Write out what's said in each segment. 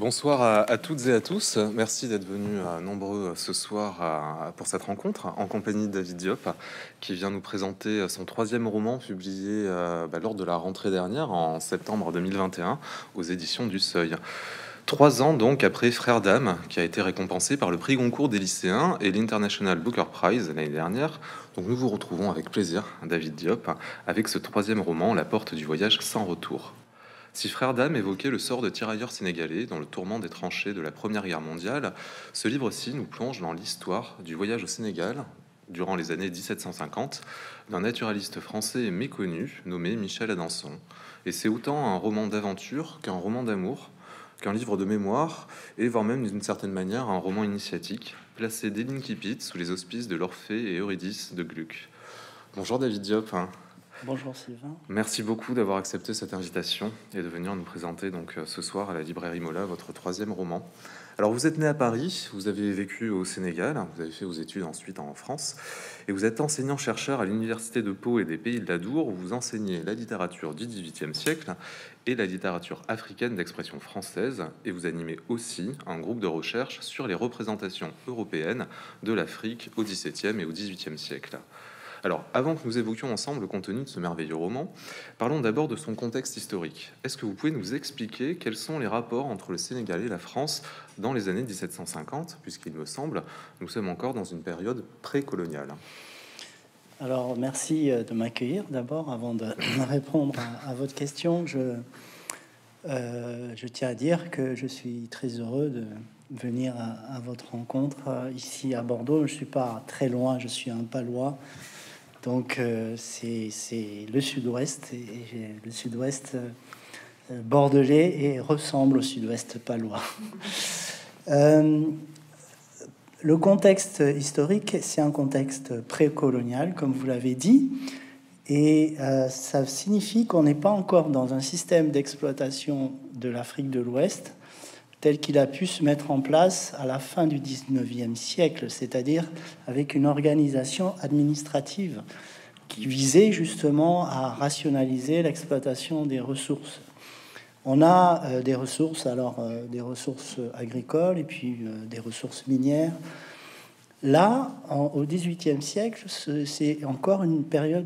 Bonsoir à toutes et à tous. Merci d'être venus nombreux ce soir pour cette rencontre en compagnie de David Diop, qui vient nous présenter son troisième roman publié lors de la rentrée dernière, en septembre 2021, aux éditions du Seuil. 3 ans donc après Frères d'âme, qui a été récompensé par le prix Goncourt des lycéens et l'International Booker Prize l'année dernière. Donc nous vous retrouvons avec plaisir, David Diop, avec ce troisième roman, La porte du voyage sans retour. Si Frères d'âme évoquait le sort de tirailleurs sénégalais dans le tourment des tranchées de la Première Guerre mondiale, ce livre-ci nous plonge dans l'histoire du voyage au Sénégal, durant les années 1750, d'un naturaliste français méconnu nommé Michel Adanson. Et c'est autant un roman d'aventure qu'un roman d'amour, qu'un livre de mémoire, et voire même d'une certaine manière un roman initiatique, placé dès l'Incipit sous les auspices de l'Orphée et Eurydice de Gluck. Bonjour David Diop. Bonjour Sylvain. Merci beaucoup d'avoir accepté cette invitation et de venir nous présenter donc ce soir à la librairie Mola votre troisième roman. Alors vous êtes né à Paris, vous avez vécu au Sénégal, vous avez fait vos études ensuite en France et vous êtes enseignant-chercheur à l'université de Pau et des Pays de l'Adour où vous enseignez la littérature du XVIIIe siècle et la littérature africaine d'expression française et vous animez aussi un groupe de recherche sur les représentations européennes de l'Afrique au XVIIe et au XVIIIe siècle. Alors, avant que nous évoquions ensemble le contenu de ce merveilleux roman, parlons d'abord de son contexte historique. Est-ce que vous pouvez nous expliquer quels sont les rapports entre le Sénégal et la France dans les années 1750, puisqu'il me semble, nous sommes encore dans une période précoloniale. Alors, merci de m'accueillir. D'abord, avant de répondre à votre question, je tiens à dire que je suis très heureux de venir à votre rencontre ici à Bordeaux. Je ne suis pas très loin, je suis un Palois. Donc c'est le sud-ouest, et le sud-ouest bordelais et ressemble au sud-ouest palois. Le contexte historique, c'est un contexte précolonial, comme vous l'avez dit, et ça signifie qu'on n'est pas encore dans un système d'exploitation de l'Afrique de l'Ouest tel qu'il a pu se mettre en place à la fin du 19e siècle, c'est-à-dire avec une organisation administrative qui visait justement à rationaliser l'exploitation des ressources. On a des ressources, des ressources agricoles et puis des ressources minières. Là, au XVIIIe siècle, c'est encore une période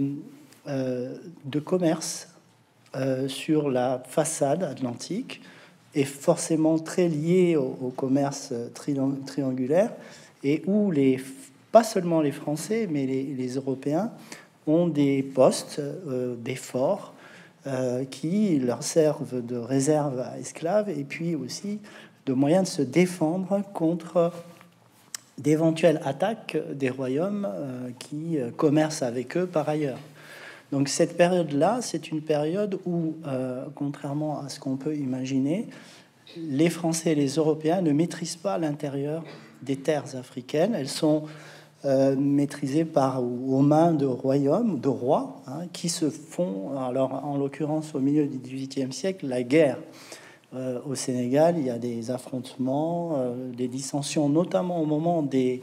de commerce sur la façade atlantique, est forcément très lié au commerce triangulaire et où pas seulement les Français, mais les Européens ont des postes, des forts qui leur servent de réserve à esclaves et puis aussi de moyens de se défendre contre d'éventuelles attaques des royaumes qui commercent avec eux par ailleurs. Donc cette période-là, c'est une période où, contrairement à ce qu'on peut imaginer, les Français et les Européens ne maîtrisent pas l'intérieur des terres africaines. Elles sont maîtrisées aux mains de royaumes, de rois, qui se font, alors en l'occurrence au milieu du XVIIIe siècle, la guerre. Au Sénégal, il y a des affrontements, des dissensions, notamment au moment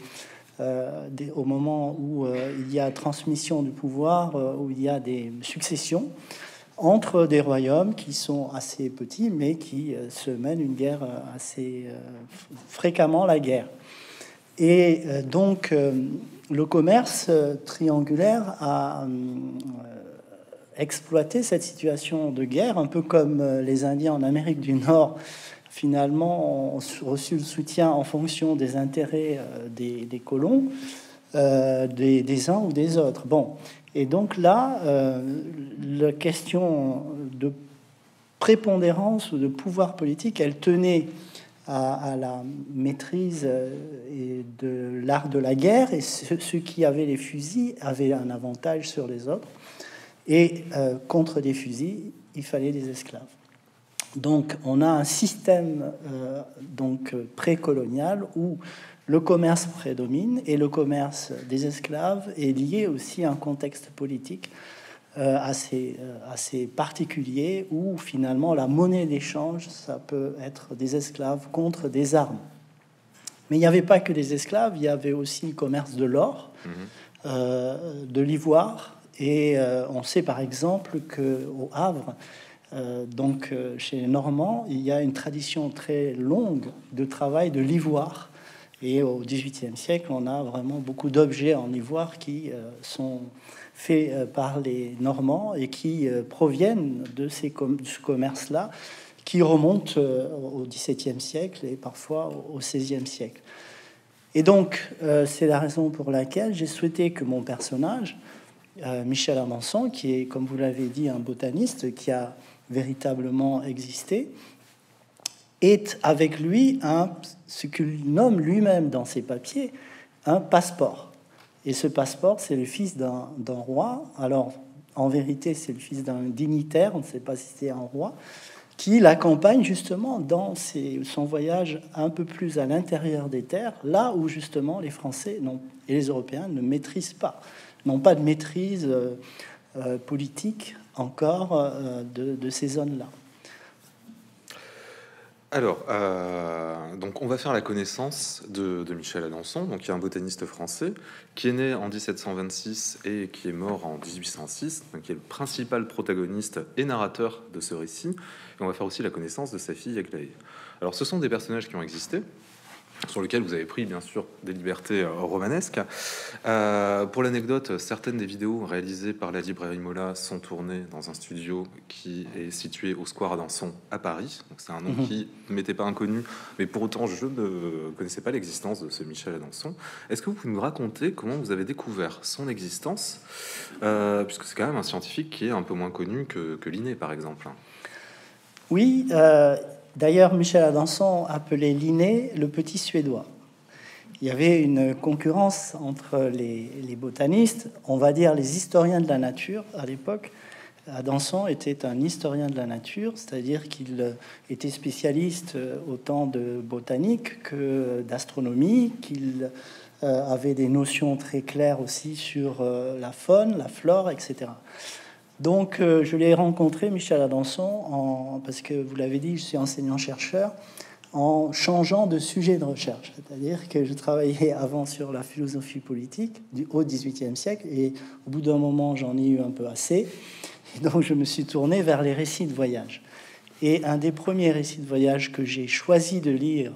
où il y a transmission du pouvoir, où il y a des successions entre des royaumes qui sont assez petits, mais qui se mènent une guerre assez fréquemment, la guerre. Et donc, le commerce triangulaire a exploité cette situation de guerre, un peu comme les Indiens en Amérique du Nord, finalement, ont reçu le soutien en fonction des intérêts des colons, des uns ou des autres. Bon, et donc là, la question de prépondérance ou de pouvoir politique, elle tenait à la maîtrise de l'art de la guerre, et ceux qui avaient les fusils avaient un avantage sur les autres, et contre des fusils, il fallait des esclaves. Donc on a un système précolonial où le commerce prédomine et le commerce des esclaves est lié aussi à un contexte politique assez particulier où finalement la monnaie d'échange, ça peut être des esclaves contre des armes. Mais il n'y avait pas que des esclaves, il y avait aussi le commerce de l'or, de l'ivoire, et on sait par exemple qu'au Havre, Donc, chez les Normands, il y a une tradition très longue de travail de l'ivoire. Et au XVIIIe siècle, on a vraiment beaucoup d'objets en ivoire qui sont faits par les Normands et qui proviennent de ce commerce-là, qui remonte au XVIIe siècle et parfois au XVIe siècle. Et donc, c'est la raison pour laquelle j'ai souhaité que mon personnage, Michel Adanson, qui est, comme vous l'avez dit, un botaniste qui a véritablement existé, est avec lui ce qu'il nomme lui-même dans ses papiers un passeport. Et ce passeport, c'est le fils d'un roi. Alors, en vérité, c'est le fils d'un dignitaire, on ne sait pas si c'est un roi, qui l'accompagne justement dans son voyage un peu plus à l'intérieur des terres, là où justement les Français et les Européens ne maîtrisent pas, n'ont pas de maîtrise politique encore de ces zones-là. Alors, donc on va faire la connaissance de Michel Adanson, donc qui est un botaniste français, qui est né en 1726 et qui est mort en 1806, donc qui est le principal protagoniste et narrateur de ce récit. Et on va faire aussi la connaissance de sa fille Aglaé. Alors, ce sont des personnages qui ont existé, sur lequel vous avez pris bien sûr des libertés romanesques. Pour l'anecdote, certaines des vidéos réalisées par la librairie Mola sont tournées dans un studio qui est situé au Square Adanson à Paris. Donc c'est un nom qui ne m'était pas inconnu, mais pour autant je ne connaissais pas l'existence de ce Michel Adanson. Est-ce que vous pouvez nous raconter comment vous avez découvert son existence, puisque c'est quand même un scientifique qui est un peu moins connu que Linné par exemple. Oui, d'ailleurs, Michel Adanson appelait Linné le petit Suédois. Il y avait une concurrence entre les botanistes, on va dire les historiens de la nature à l'époque. Adanson était un historien de la nature, c'est-à-dire qu'il était spécialiste autant de botanique que d'astronomie, qu'il avait des notions très claires aussi sur la faune, la flore, etc. Donc, je l'ai rencontré, Michel Adanson, parce que vous l'avez dit, je suis enseignant-chercheur, en changeant de sujet de recherche. C'est-à-dire que je travaillais avant sur la philosophie politique au XVIIIe siècle, et au bout d'un moment, j'en ai eu un peu assez. Et donc, je me suis tourné vers les récits de voyage. Et un des premiers récits de voyage que j'ai choisi de lire,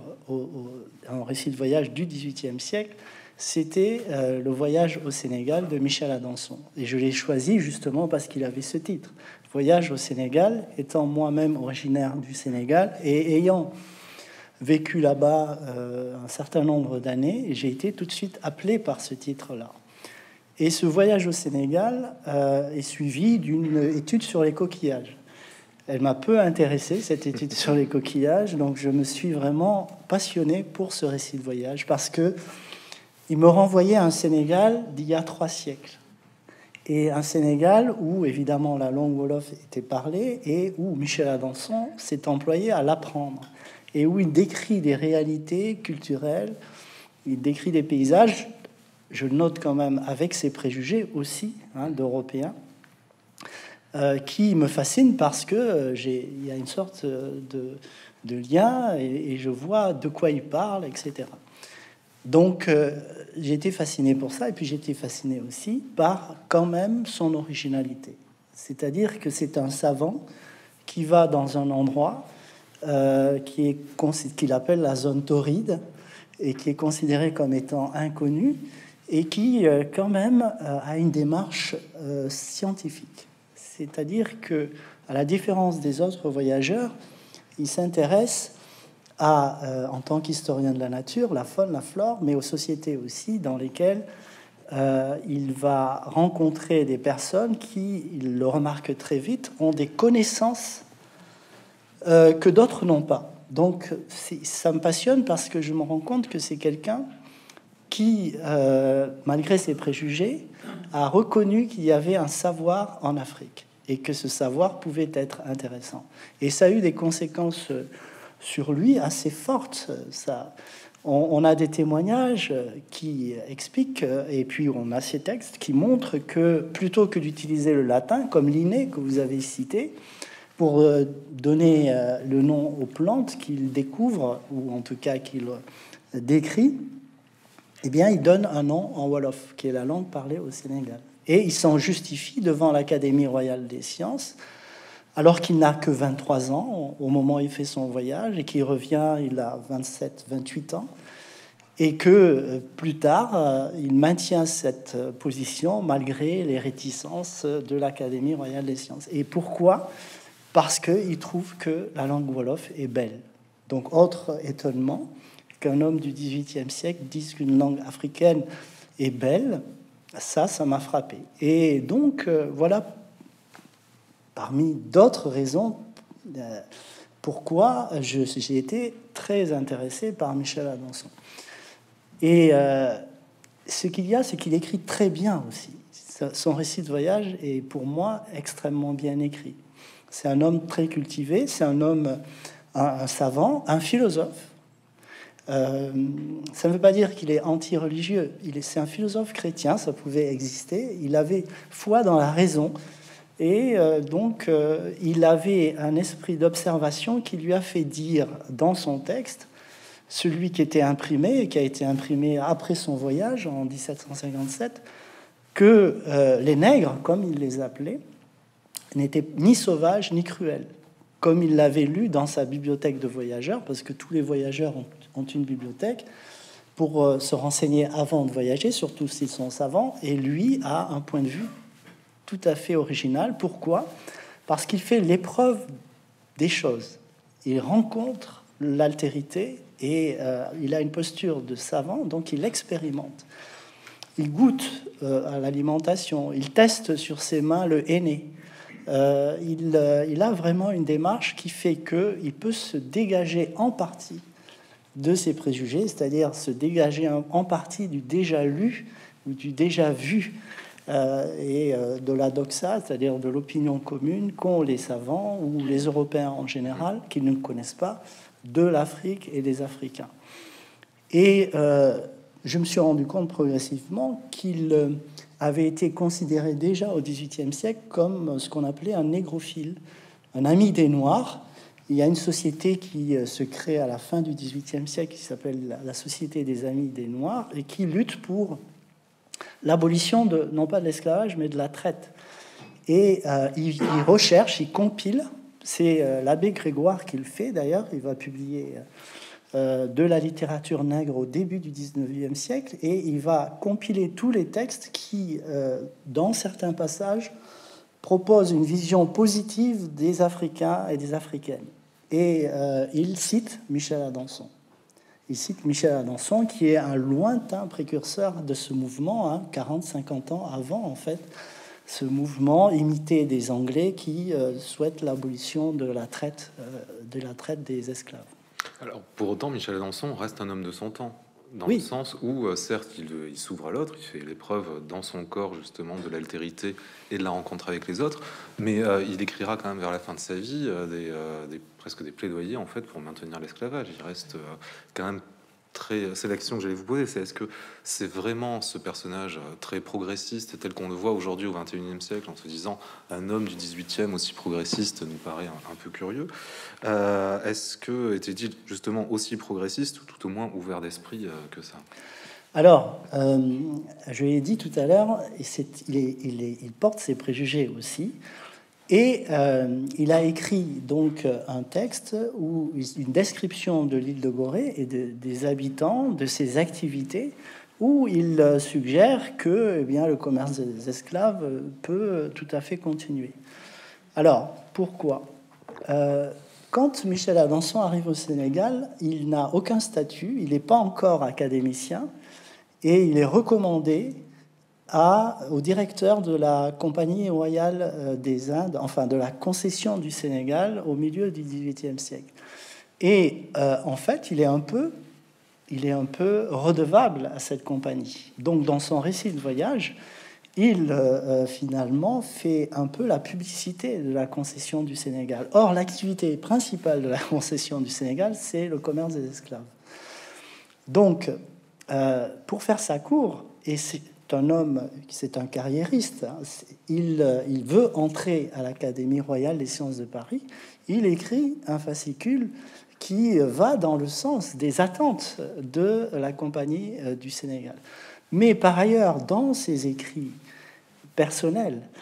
un récit de voyage du XVIIIe siècle, c'était le voyage au Sénégal de Michel Adanson. Et je l'ai choisi justement parce qu'il avait ce titre. Voyage au Sénégal, étant moi-même originaire du Sénégal et ayant vécu là-bas un certain nombre d'années, j'ai été tout de suite appelé par ce titre-là. Et ce voyage au Sénégal est suivi d'une étude sur les coquillages. Elle m'a peu intéressé, cette étude sur les coquillages, donc je me suis vraiment passionné pour ce récit de voyage parce que il me renvoyait à un Sénégal d'il y a 3 siècles. Et un Sénégal où, évidemment, la langue wolof était parlée et où Michel Adanson s'est employé à l'apprendre. Et où il décrit des réalités culturelles, il décrit des paysages, je note quand même avec ses préjugés aussi, d'Européens, qui me fascinent parce que il y a une sorte de lien et je vois de quoi il parle, etc. Donc, j'ai été fasciné pour ça, et puis j'ai été fasciné aussi par quand même son originalité. C'est-à-dire que c'est un savant qui va dans un endroit qu'il appelle la zone torride, et qui est considéré comme étant inconnu, et qui quand même a une démarche scientifique. C'est-à-dire que, à la différence des autres voyageurs, il s'intéresse en tant qu'historien de la nature, la faune, la flore, mais aux sociétés aussi dans lesquelles il va rencontrer des personnes qui, il le remarque très vite, ont des connaissances que d'autres n'ont pas. Donc ça me passionne parce que je me rends compte que c'est quelqu'un qui, malgré ses préjugés, a reconnu qu'il y avait un savoir en Afrique et que ce savoir pouvait être intéressant. Et ça a eu des conséquences sur lui assez forte. On a des témoignages qui expliquent, et puis on a ces textes qui montrent que plutôt que d'utiliser le latin, comme Linné que vous avez cité, pour donner le nom aux plantes qu'il découvre, ou en tout cas qu'il décrit, eh bien, il donne un nom en wolof, qui est la langue parlée au Sénégal. Et il s'en justifie devant l'Académie royale des sciences, alors qu'il n'a que 23 ans au moment où il fait son voyage, et qu'il revient, il a 27, 28 ans, et que plus tard, il maintient cette position malgré les réticences de l'Académie royale des sciences. Et pourquoi? Parce qu'il trouve que la langue wolof est belle. Donc, autre étonnement, qu'un homme du XVIIIe siècle dise qu'une langue africaine est belle, ça m'a frappé. Et donc, voilà, parmi d'autres raisons, pourquoi j'ai été très intéressé par Michel Adanson. Et ce qu'il y a, c'est qu'il écrit très bien aussi. Son récit de voyage est pour moi extrêmement bien écrit. C'est un homme très cultivé, c'est un homme, un savant, un philosophe. Ça ne veut pas dire qu'il est anti-religieux. C'est un philosophe chrétien, ça pouvait exister. Il avait foi dans la raison. Et donc, il avait un esprit d'observation qui lui a fait dire dans son texte, celui qui était imprimé, et qui a été imprimé après son voyage en 1757, que les nègres, comme il les appelait, n'étaient ni sauvages ni cruels, comme il l'avait lu dans sa bibliothèque de voyageurs, parce que tous les voyageurs ont une bibliothèque pour se renseigner avant de voyager, surtout s'ils sont savants, et lui a un point de vue tout à fait original. Pourquoi? Parce qu'il fait l'épreuve des choses. Il rencontre l'altérité et il a une posture de savant, donc il expérimente. Il goûte à l'alimentation, il teste sur ses mains le henné. Il a vraiment une démarche qui fait qu'il peut se dégager en partie de ses préjugés, c'est-à-dire se dégager en partie du déjà lu ou du déjà vu, et de la doxa, c'est-à-dire de l'opinion commune qu'ont les savants ou les Européens en général, qui ne connaissent pas, de l'Afrique et des Africains. Et je me suis rendu compte progressivement qu'il avait été considéré déjà au XVIIIe siècle comme ce qu'on appelait un négrophile, un ami des Noirs. Il y a une société qui se crée à la fin du XVIIIe siècle qui s'appelle la Société des Amis des Noirs et qui lutte pour l'abolition non pas de l'esclavage, mais de la traite. Et il recherche, il compile, c'est l'abbé Grégoire qui le fait d'ailleurs, il va publier de la littérature nègre au début du 19e siècle, et il va compiler tous les textes qui, dans certains passages, proposent une vision positive des Africains et des Africaines. Et il cite Michel Adanson. Il cite Michel Adanson, qui est un lointain précurseur de ce mouvement, 40-50 ans avant, en fait, ce mouvement imité des Anglais qui souhaitent l'abolition de la traite des esclaves. Alors, pour autant, Michel Adanson reste un homme de son temps, dans Oui. le sens où, certes, il s'ouvre à l'autre, il fait l'épreuve dans son corps, justement, de l'altérité et de la rencontre avec les autres, mais il écrira quand même vers la fin de sa vie presque des plaidoyers, en fait, pour maintenir l'esclavage. Il reste quand même très... C'est l'action que j'allais vous poser, c'est est-ce que c'est vraiment ce personnage très progressiste, tel qu'on le voit aujourd'hui au XXIe siècle, en se disant un homme du XVIIIe aussi progressiste nous paraît un peu curieux. Est-ce que était-il justement aussi progressiste ou tout au moins ouvert d'esprit que ça? Alors, je l'ai dit tout à l'heure, il porte ses préjugés aussi. Et il a écrit donc un texte où une description de l'île de Gorée et des habitants, de ses activités, où il suggère que le commerce des esclaves peut tout à fait continuer. Alors, pourquoi? Quand Michel Adanson arrive au Sénégal, il n'a aucun statut, il n'est pas encore académicien, et il est recommandé au directeur de la Compagnie royale des Indes, enfin de la concession du Sénégal au milieu du XVIIIe siècle. Et en fait, il est un peu redevable à cette compagnie. Donc, dans son récit de voyage, il finalement fait un peu la publicité de la concession du Sénégal. Or, l'activité principale de la concession du Sénégal, c'est le commerce des esclaves. Donc, pour faire ça court, et c'est un homme, c'est un carriériste, il veut entrer à l'Académie royale des sciences de Paris, il écrit un fascicule qui va dans le sens des attentes de la Compagnie du Sénégal. Mais par ailleurs, dans ses écrits personnels,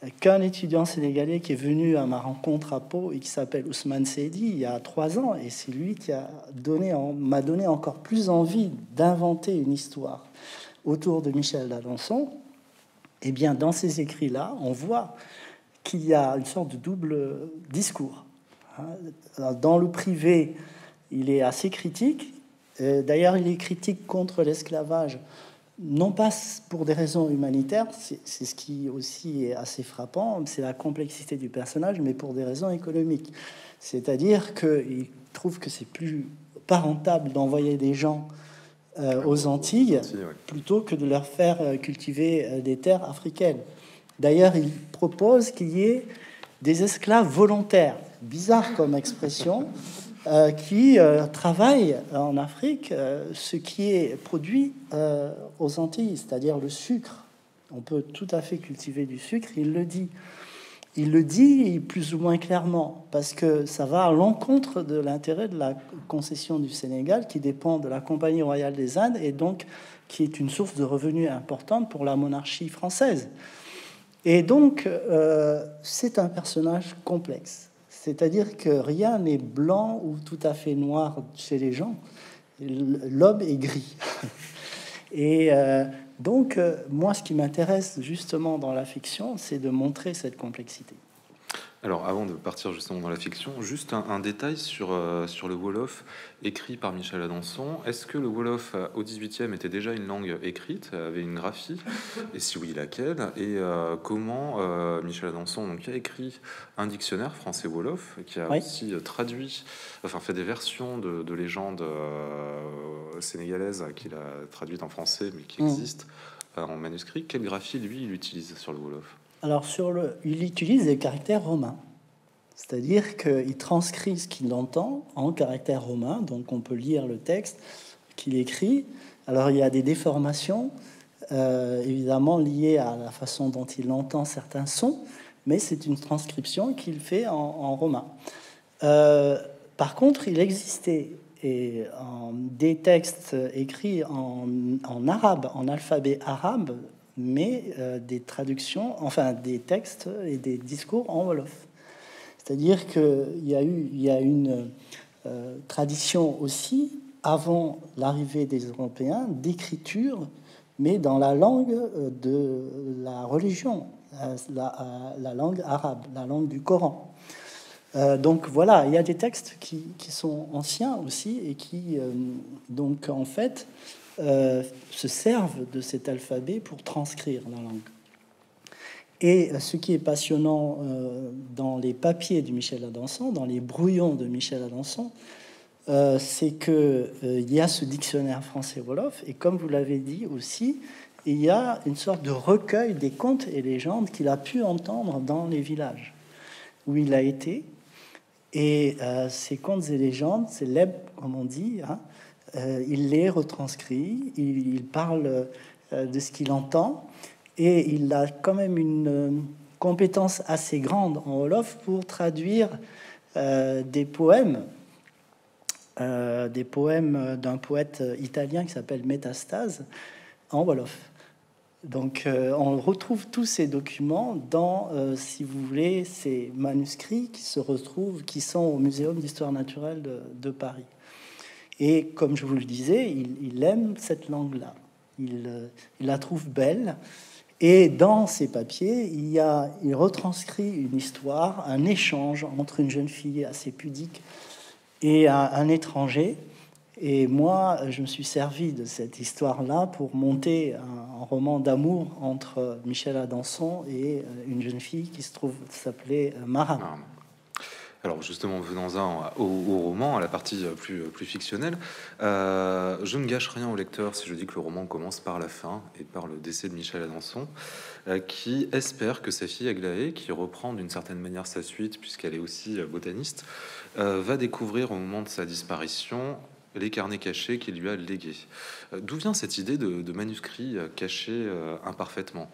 qu'un étudiant sénégalais qui est venu à ma rencontre à Pau et qui s'appelle Ousmane Seydi il y a 3 ans, et c'est lui qui m'a donné encore plus envie d'inventer une histoire autour de Michel d'Alençon. Eh bien, dans ces écrits-là, on voit qu'il y a une sorte de double discours. Dans le privé, il est assez critique. D'ailleurs, il est critique contre l'esclavage, non pas pour des raisons humanitaires, c'est ce qui aussi est assez frappant, c'est la complexité du personnage, mais pour des raisons économiques. C'est-à-dire qu'il trouve que c'est pas rentable d'envoyer des gens aux Antilles plutôt que de leur faire cultiver des terres africaines. D'ailleurs, il propose qu'il y ait des esclaves volontaires, bizarre comme expression, qui travaillent en Afrique ce qui est produit aux Antilles, c'est-à-dire le sucre. On peut tout à fait cultiver du sucre, il le dit. Il le dit plus ou moins clairement, parce que ça va à l'encontre de l'intérêt de la concession du Sénégal, qui dépend de la Compagnie royale des Indes, et donc qui est une source de revenus importante pour la monarchie française. Et donc, c'est un personnage complexe. C'est-à-dire que rien n'est blanc ou tout à fait noir chez les gens. L'homme est gris. Et donc, moi, ce qui m'intéresse justement dans la fiction, c'est de montrer cette complexité. Alors, avant de partir justement dans la fiction, juste un détail sur le Wolof écrit par Michel Adanson. Est-ce que le Wolof au XVIIIe était déjà une langue écrite, avait une graphie? Et si oui, laquelle? Et comment Michel Adanson donc, a écrit un dictionnaire français-Wolof, qui a aussi traduit, enfin fait des versions de légendes sénégalaises qu'il a traduites en français, mais qui existent en manuscrit. Quelle graphie, lui, il utilise sur le Wolof? Alors, il utilise des caractères romains, c'est-à-dire qu'il transcrit ce qu'il entend en caractères romains, donc on peut lire le texte qu'il écrit. Alors, il y a des déformations, évidemment, liées à la façon dont il entend certains sons, mais c'est une transcription qu'il fait en romain. Par contre, il existait des textes écrits en arabe, en alphabet arabe, mais des traductions, enfin des textes et des discours en Wolof. C'est-à-dire qu'il y a une tradition aussi, avant l'arrivée des Européens, d'écriture, mais dans la langue de la religion, la langue arabe, la langue du Coran. Donc voilà, il y a des textes qui sont anciens aussi et qui, donc en fait, se servent de cet alphabet pour transcrire la langue. Et ce qui est passionnant dans les papiers de Michel Adanson, dans les brouillons de Michel Adanson, c'est qu'il y a ce dictionnaire français-wolof, et comme vous l'avez dit aussi, il y a une sorte de recueil des contes et légendes qu'il a pu entendre dans les villages où il a été. Et ces contes et légendes, c'est l'eb, comme on dit, hein, il les retranscrit, il parle de ce qu'il entend, et il a quand même une compétence assez grande en Wolof pour traduire des poèmes d'un poète italien qui s'appelle Métastase en Wolof. Donc on retrouve tous ces documents dans, si vous voulez, ces manuscrits qui sont au Muséum d'histoire naturelle de Paris. Et comme je vous le disais, il aime cette langue-là. Il la trouve belle. Et dans ces papiers, il retranscrit une histoire, un échange entre une jeune fille assez pudique et un étranger. Et moi, je me suis servi de cette histoire-là pour monter un roman d'amour entre Michel Adanson et une jeune fille qui s'appelait Mara. Alors justement, venons-en au roman, à la partie plus fictionnelle. Je ne gâche rien au lecteur si je dis que le roman commence par la fin et par le décès de Michel Adanson, qui espère que sa fille Aglaé, qui reprend d'une certaine manière sa suite, puisqu'elle est aussi botaniste, va découvrir au moment de sa disparition les carnets cachés qu'il lui a légués. D'où vient cette idée de manuscrits cachés imparfaitement?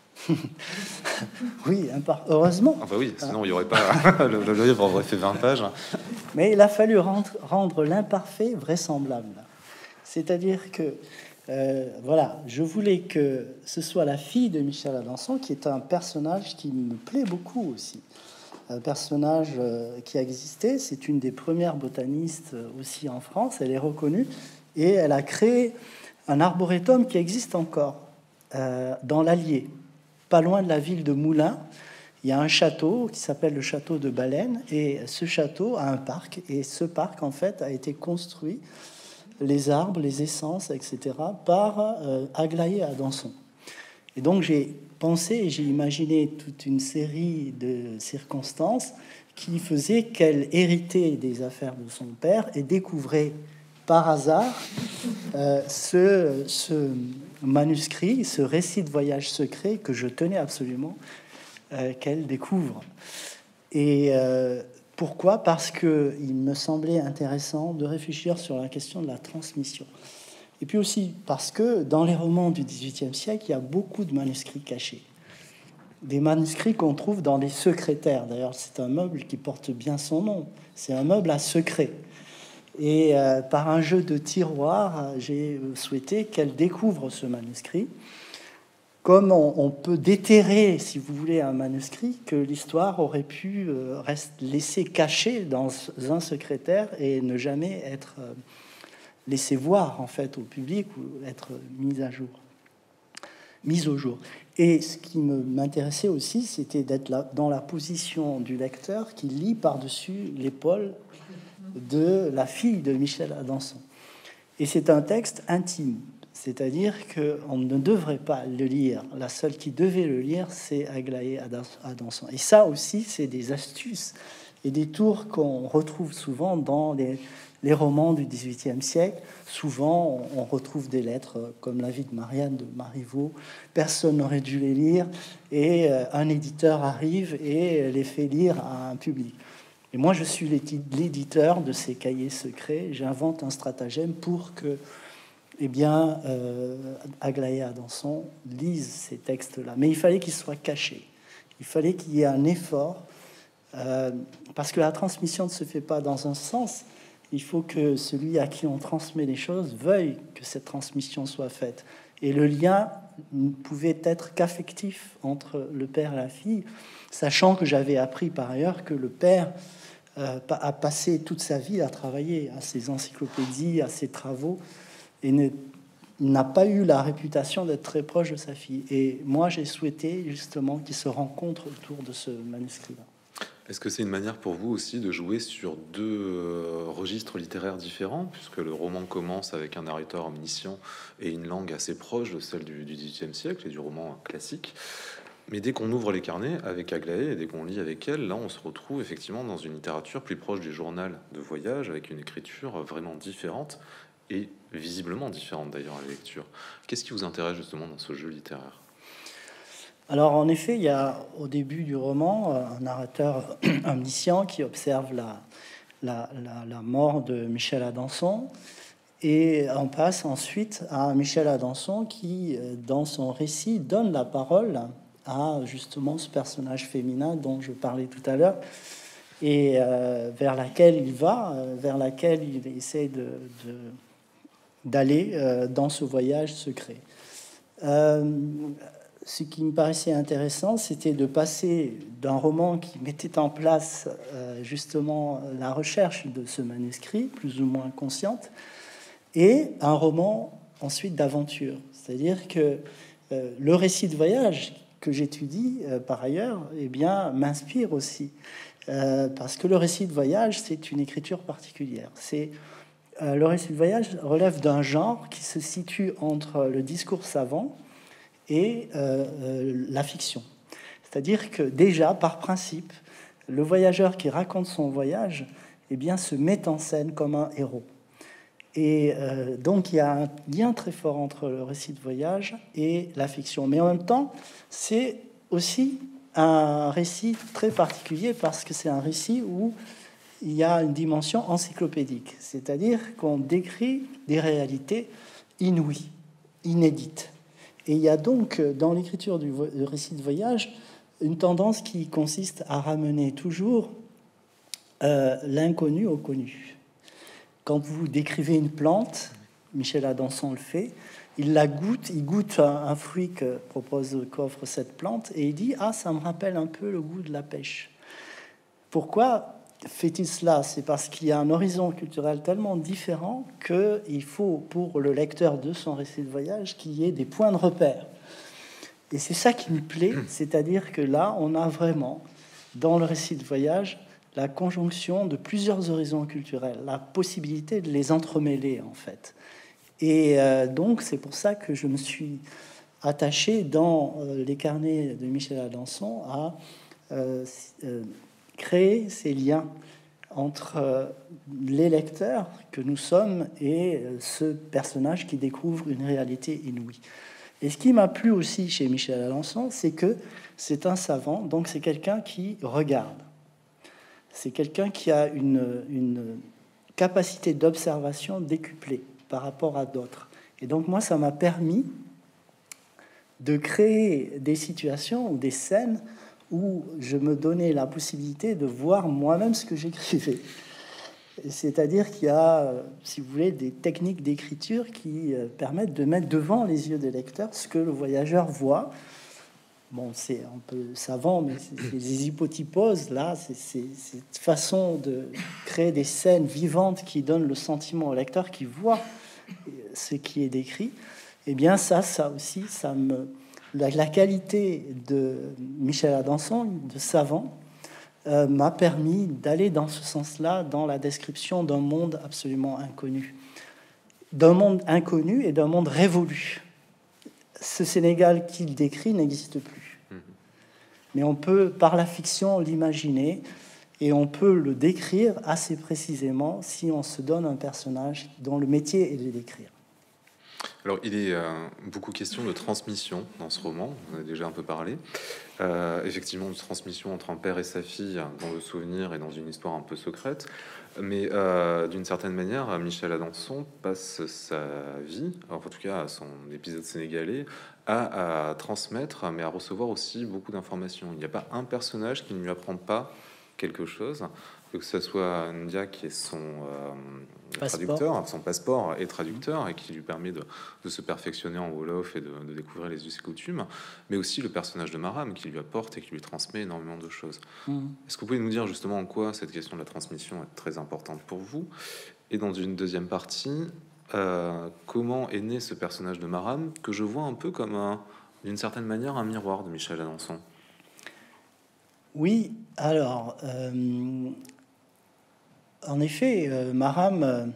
Oui, heureusement. Ah bah oui, sinon il n'y aurait pas... le livre aurait fait 20 pages. Mais il a fallu rendre l'imparfait vraisemblable. C'est-à-dire que Voilà, je voulais que ce soit la fille de Michel Adanson, qui est un personnage qui me plaît beaucoup aussi. Un personnage qui a existé, c'est une des premières botanistes aussi en France, elle est reconnue, et elle a créé un arboretum qui existe encore dans l'Allier, pas loin de la ville de Moulins. Il y a un château qui s'appelle le château de Baleine, et ce château a un parc, et ce parc en fait a été construit, les arbres, les essences, etc., par Aglaé Adanson. Et donc j'ai pensé et j'ai imaginé toute une série de circonstances qui faisaient qu'elle héritait des affaires de son père et découvrait par hasard ce manuscrit, ce récit de voyage secret que je tenais absolument qu'elle découvre. Et pourquoi? Parce que il me semblait intéressant de réfléchir sur la question de la transmission. Et puis aussi parce que dans les romans du XVIIIe siècle, il y a beaucoup de manuscrits cachés. Des manuscrits qu'on trouve dans les secrétaires. D'ailleurs, c'est un meuble qui porte bien son nom. C'est un meuble à secret. Et par un jeu de tiroirs, j'ai souhaité qu'elle découvre ce manuscrit. Comme on peut déterrer, si vous voulez, un manuscrit que l'histoire aurait pu laisser caché dans un secrétaire et ne jamais être laisser voir en fait au public ou être mise au jour. Et ce qui m'intéressait aussi, c'était d'être là, dans la position du lecteur qui lit par-dessus l'épaule de la fille de Michel Adanson. Et c'est un texte intime, c'est-à-dire qu'on ne devrait pas le lire. La seule qui devait le lire, c'est Aglaé Adanson. Et ça aussi, c'est des astuces et des tours qu'on retrouve souvent dans les romans du XVIIIe siècle. Souvent, on retrouve des lettres comme La vie de Marianne de Marivaux. Personne n'aurait dû les lire, et un éditeur arrive et les fait lire à un public. Et moi, je suis l'éditeur de ces cahiers secrets. J'invente un stratagème pour que, Aglaé Adanson lise ces textes-là. Mais il fallait qu'ils soient cachés. Il fallait qu'il y ait un effort, parce que la transmission ne se fait pas dans un sens. Il faut que celui à qui on transmet les choses veuille que cette transmission soit faite. Et le lien ne pouvait être qu'affectif entre le père et la fille, sachant que j'avais appris par ailleurs que le père a passé toute sa vie à travailler à ses encyclopédies, à ses travaux, et n'a pas eu la réputation d'être très proche de sa fille. Et moi, j'ai souhaité justement qu'ils se rencontrent autour de ce manuscrit-là. Est-ce que c'est une manière pour vous aussi de jouer sur deux registres littéraires différents, puisque le roman commence avec un narrateur omniscient et une langue assez proche de celle du XVIIIe siècle et du roman classique, mais dès qu'on ouvre les carnets avec Aglaé et dès qu'on lit avec elle, là on se retrouve effectivement dans une littérature plus proche du journal de voyage, avec une écriture vraiment différente et visiblement différente d'ailleurs à la lecture. Qu'est-ce qui vous intéresse justement dans ce jeu littéraire? Alors, en effet, il y a au début du roman un narrateur omniscient qui observe la mort de Michel Adanson, et on passe ensuite à Michel Adanson qui, dans son récit, donne la parole à justement ce personnage féminin dont je parlais tout à l'heure, et vers laquelle il va, vers laquelle il essaie d'aller dans ce voyage secret. Ce qui me paraissait intéressant, c'était de passer d'un roman qui mettait en place justement la recherche de ce manuscrit, plus ou moins consciente, et un roman ensuite d'aventure. C'est-à-dire que le récit de voyage que j'étudie par ailleurs, m'inspire aussi. Parce que le récit de voyage, c'est une écriture particulière. Le récit de voyage relève d'un genre qui se situe entre le discours savant et la fiction. C'est-à-dire que déjà, par principe, le voyageur qui raconte son voyage se met en scène comme un héros. Et donc, il y a un lien très fort entre le récit de voyage et la fiction. Mais en même temps, c'est aussi un récit très particulier parce que c'est un récit où il y a une dimension encyclopédique. C'est-à-dire qu'on décrit des réalités inouïes, inédites. Et il y a donc, dans l'écriture du récit de voyage, une tendance qui consiste à ramener toujours l'inconnu au connu. Quand vous décrivez une plante, Michel Adanson le fait, il goûte un fruit qu'offre cette plante, et il dit « Ah, ça me rappelle un peu le goût de la pêche ». Pourquoi fait-il cela? C'est parce qu'il y a un horizon culturel tellement différent qu'il faut, pour le lecteur de son récit de voyage, qu'il y ait des points de repère. Et c'est ça qui me plaît, c'est-à-dire que là, on a vraiment, dans le récit de voyage, la conjonction de plusieurs horizons culturels, la possibilité de les entremêler, en fait. Et donc, c'est pour ça que je me suis attaché, dans les carnets de Michel Adanson, à créer ces liens entre les lecteurs que nous sommes et ce personnage qui découvre une réalité inouïe. Et ce qui m'a plu aussi chez Michel Adanson, c'est que c'est un savant, donc c'est quelqu'un qui regarde. C'est quelqu'un qui a une capacité d'observation décuplée par rapport à d'autres. Et donc moi, ça m'a permis de créer des situations ou des scènes où je me donnais la possibilité de voir moi-même ce que j'écrivais. C'est-à-dire qu'il y a, si vous voulez, des techniques d'écriture qui permettent de mettre devant les yeux des lecteurs ce que le voyageur voit. Bon, c'est un peu savant, mais c'est des hypotyposes, là, c'est cette façon de créer des scènes vivantes qui donnent le sentiment au lecteur qui voit ce qui est décrit. Eh bien, ça aussi, la qualité de Michel Adanson, de savant, m'a permis d'aller dans ce sens-là, dans la description d'un monde absolument inconnu. D'un monde inconnu et d'un monde révolu. Ce Sénégal qu'il décrit n'existe plus. Mais on peut, par la fiction, l'imaginer et on peut le décrire assez précisément si on se donne un personnage dont le métier est de l'écrire. Alors, il est beaucoup question de transmission dans ce roman, on en a déjà un peu parlé. Effectivement, de transmission entre un père et sa fille dans le souvenir et dans une histoire un peu secrète. Mais d'une certaine manière, Michel Adanson passe sa vie, enfin, en tout cas à son épisode sénégalais, à transmettre, mais à recevoir aussi beaucoup d'informations. Il n'y a pas un personnage qui ne lui apprend pas quelque chose, que ce soit Ndia qui est son traducteur, son passeport et traducteur, et qui lui permet de se perfectionner en Wolof et de découvrir les us et coutumes, mais aussi le personnage de Maram qui lui apporte et qui lui transmet énormément de choses. Est-ce que vous pouvez nous dire justement en quoi cette question de la transmission est très importante pour vous? Et dans une deuxième partie, comment est né ce personnage de Maram, que je vois un peu comme d'une certaine manière un miroir de Michel Adanson? Oui, alors, en effet, Maram,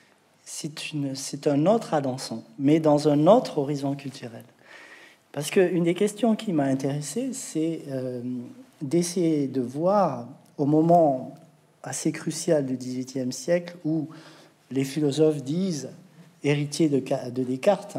c'est un autre Adanson, mais dans un autre horizon culturel. Parce qu'une des questions qui m'a intéressé, c'est d'essayer de voir, au moment assez crucial du XVIIIe siècle, où les philosophes disent, héritiers de Descartes,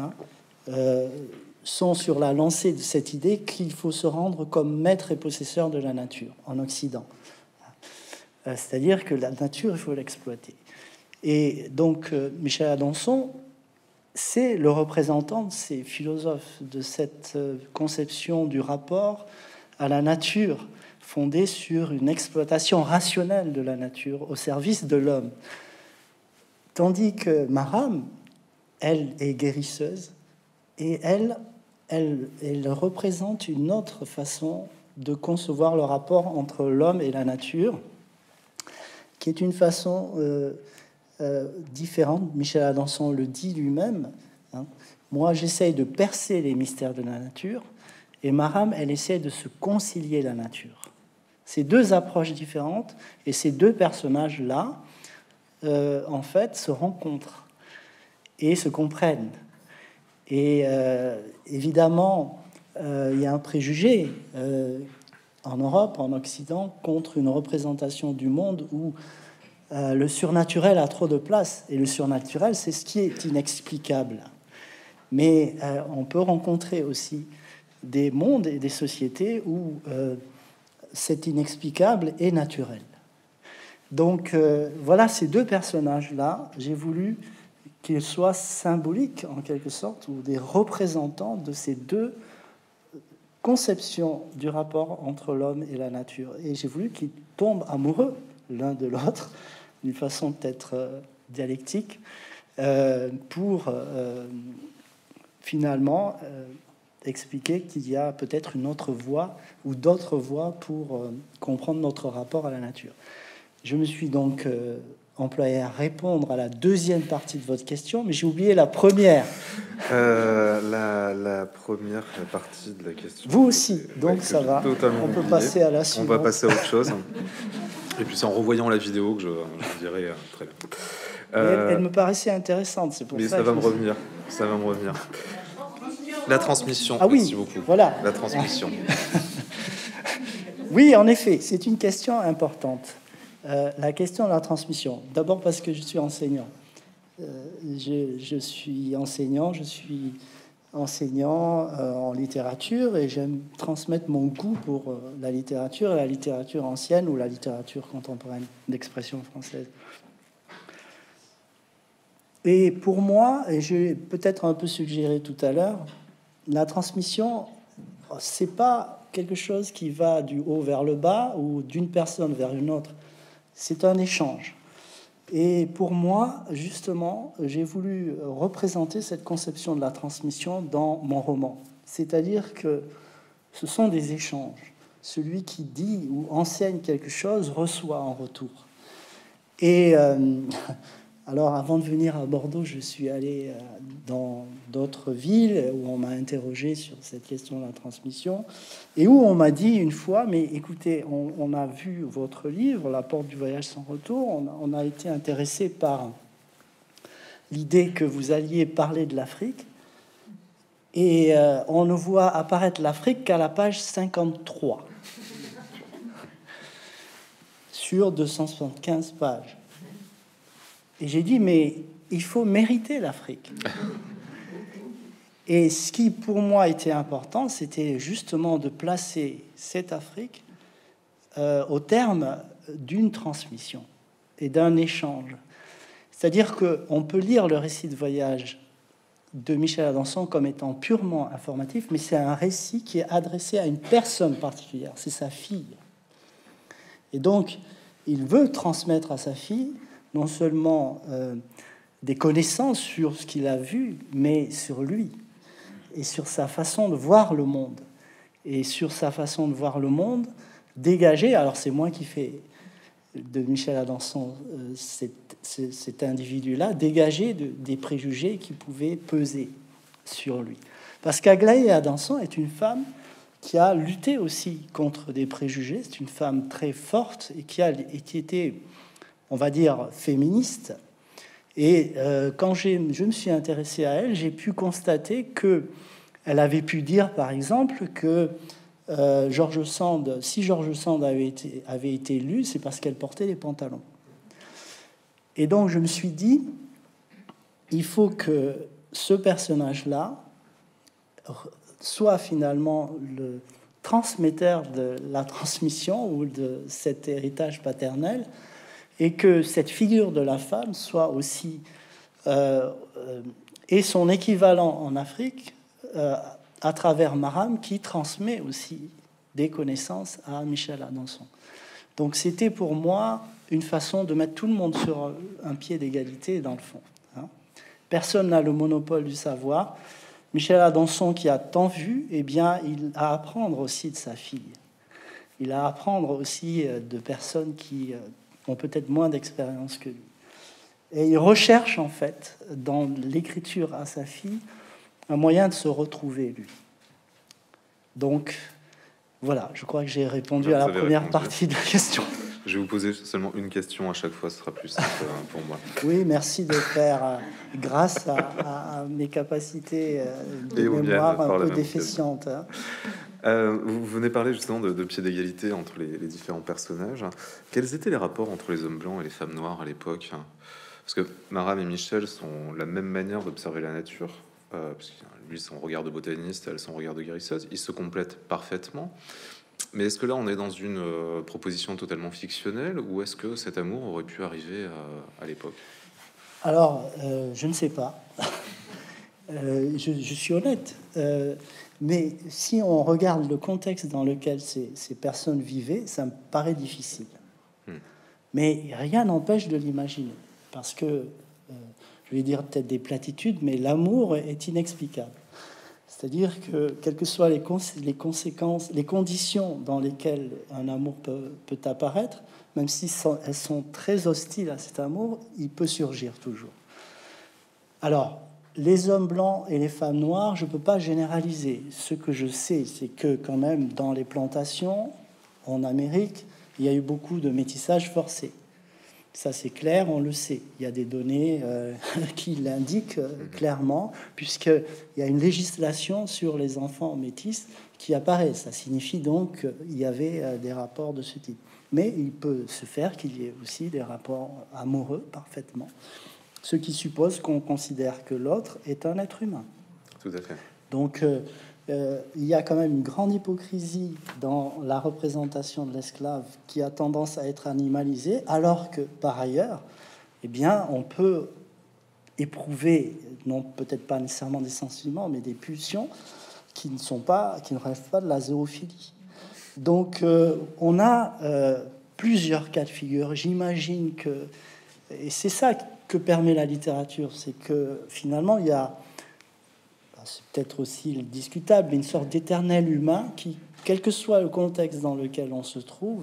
sont sur la lancée de cette idée qu'il faut se rendre comme maître et possesseur de la nature en Occident. C'est-à-dire que la nature, il faut l'exploiter. Et donc, Michel Adanson, c'est le représentant de ces philosophes, de cette conception du rapport à la nature, fondée sur une exploitation rationnelle de la nature au service de l'homme. Tandis que Maram, elle est guérisseuse, et elle représente une autre façon de concevoir le rapport entre l'homme et la nature, qui est une façon différente. Michel Adanson le dit lui-même. Moi, j'essaye de percer les mystères de la nature, et Maram, elle essaie de se concilier la nature. Ces deux approches différentes, et ces deux personnages-là, en fait, se rencontrent et se comprennent. Et évidemment, il y a un préjugé en Europe, en Occident, contre une représentation du monde où le surnaturel a trop de place. Et le surnaturel, c'est ce qui est inexplicable. Mais on peut rencontrer aussi des mondes et des sociétés où c'est inexplicable et naturel. Donc voilà, ces deux personnages-là, j'ai voulu qu'ils soient symboliques en quelque sorte, ou des représentants de ces deux conceptions du rapport entre l'homme et la nature. Et j'ai voulu qu'ils tombent amoureux l'un de l'autre, d'une façon peut-être dialectique, pour finalement expliquer qu'il y a peut-être une autre voie ou d'autres voies pour comprendre notre rapport à la nature. Je me suis donc employé à répondre à la deuxième partie de votre question, mais j'ai oublié la première. La première partie de la question. Vous aussi, donc ça va. On peut passer à la suivante. On va passer à autre chose. Et puis c'est en revoyant la vidéo que je dirais très bien. Elle me paraissait intéressante, c'est pour ça. Mais ça va me revenir. Ça va me revenir. La transmission. Ah oui, merci beaucoup. Voilà. La transmission. Oui, en effet, c'est une question importante. La question de la transmission. D'abord parce que je suis enseignant. Je suis enseignant en littérature et j'aime transmettre mon goût pour la littérature ancienne ou la littérature contemporaine d'expression française. Et pour moi, et j'ai peut-être un peu suggéré tout à l'heure, la transmission, c'est pas quelque chose qui va du haut vers le bas ou d'une personne vers une autre. C'est un échange. Et pour moi, justement, j'ai voulu représenter cette conception de la transmission dans mon roman. C'est-à-dire que ce sont des échanges. Celui qui dit ou enseigne quelque chose reçoit en retour. Et alors, avant de venir à Bordeaux, je suis allé dans d'autres villes où on m'a interrogé sur cette question de la transmission et où on m'a dit une fois, mais écoutez, on a vu votre livre, La porte du voyage sans retour, on a été intéressé par l'idée que vous alliez parler de l'Afrique et on ne voit apparaître l'Afrique qu'à la page 53 sur 275 pages. Et j'ai dit, mais il faut mériter l'Afrique. Et ce qui, pour moi, était important, c'était justement de placer cette Afrique au terme d'une transmission et d'un échange. C'est-à-dire qu'on peut lire le récit de voyage de Michel Adanson comme étant purement informatif, mais c'est un récit qui est adressé à une personne particulière, c'est sa fille. Et donc, il veut transmettre à sa fille non seulement des connaissances sur ce qu'il a vu, mais sur lui et sur sa façon de voir le monde. Et sur sa façon de voir le monde dégagé, alors c'est moi qui fais de Michel Adanson cet individu-là, dégagé des préjugés qui pouvaient peser sur lui. Parce qu'Aglaé Adanson est une femme qui a lutté aussi contre des préjugés, c'est une femme très forte et qui était, on va dire, féministe. Et quand je me suis intéressé à elle, j'ai pu constater que elle avait pu dire, par exemple, que George Sand, si George Sand avait été lu, c'est parce qu'elle portait des pantalons. Et donc je me suis dit, il faut que ce personnage-là soit finalement le transmetteur de la transmission ou de cet héritage paternel, et que cette figure de la femme soit aussi et son équivalent en Afrique à travers Maram, qui transmet aussi des connaissances à Michel Adanson. Donc c'était pour moi une façon de mettre tout le monde sur un pied d'égalité dans le fond. Personne n'a le monopole du savoir. Michel Adanson, qui a tant vu, eh bien, il a à apprendre aussi de sa fille. Il a à apprendre aussi de personnes qui ont peut-être moins d'expérience que lui. Et il recherche, en fait, dans l'écriture à sa fille, un moyen de se retrouver, lui. Donc, voilà, je crois que j'ai répondu à la première partie de la question. Je vais vous poser seulement une question à chaque fois, ce sera plus simple pour moi. Oui, merci de faire, grâce à mes capacités de mémoire un peu déficientes. Vous venez parler justement de pied d'égalité entre les différents personnages. Quels étaient les rapports entre les hommes blancs et les femmes noires à l'époque? Parce que Maram et Michel sont la même manière d'observer la nature. Parce que lui, son regard de botaniste, elle, son regard de guérisseuse. Ils se complètent parfaitement. Mais est-ce que là, on est dans une proposition totalement fictionnelle, ou est-ce que cet amour aurait pu arriver à l'époque? Alors, je ne sais pas. Je suis honnête. Mais si on regarde le contexte dans lequel ces personnes vivaient, ça me paraît difficile. Mais rien n'empêche de l'imaginer. Parce que, je vais dire peut-être des platitudes, mais l'amour est inexplicable. C'est-à-dire que, quelles que soient les conséquences, les conditions dans lesquelles un amour peut apparaître, même si elles sont très hostiles à cet amour, il peut surgir toujours. Alors, les hommes blancs et les femmes noires, je ne peux pas généraliser. Ce que je sais, c'est que quand même, dans les plantations, en Amérique, il y a eu beaucoup de métissage forcé. Ça, c'est clair, on le sait. Il y a des données qui l'indiquent clairement, puisqu'il y a une législation sur les enfants métis qui apparaît. Ça signifie donc qu'il y avait des rapports de ce type. Mais il peut se faire qu'il y ait aussi des rapports amoureux, parfaitement. Ce qui suppose qu'on considère que l'autre est un être humain. Tout à fait. Donc, il y a quand même une grande hypocrisie dans la représentation de l'esclave qui a tendance à être animalisée, alors que, par ailleurs, eh bien, on peut éprouver, non peut-être pas nécessairement des sentiments, mais des pulsions qui ne relèvent pas de la zoophilie. Donc, on a plusieurs cas de figure. J'imagine que, et c'est ça que permet la littérature, c'est que finalement, il y a, c'est peut-être aussi discutable, une sorte d'éternel humain qui, quel que soit le contexte dans lequel on se trouve,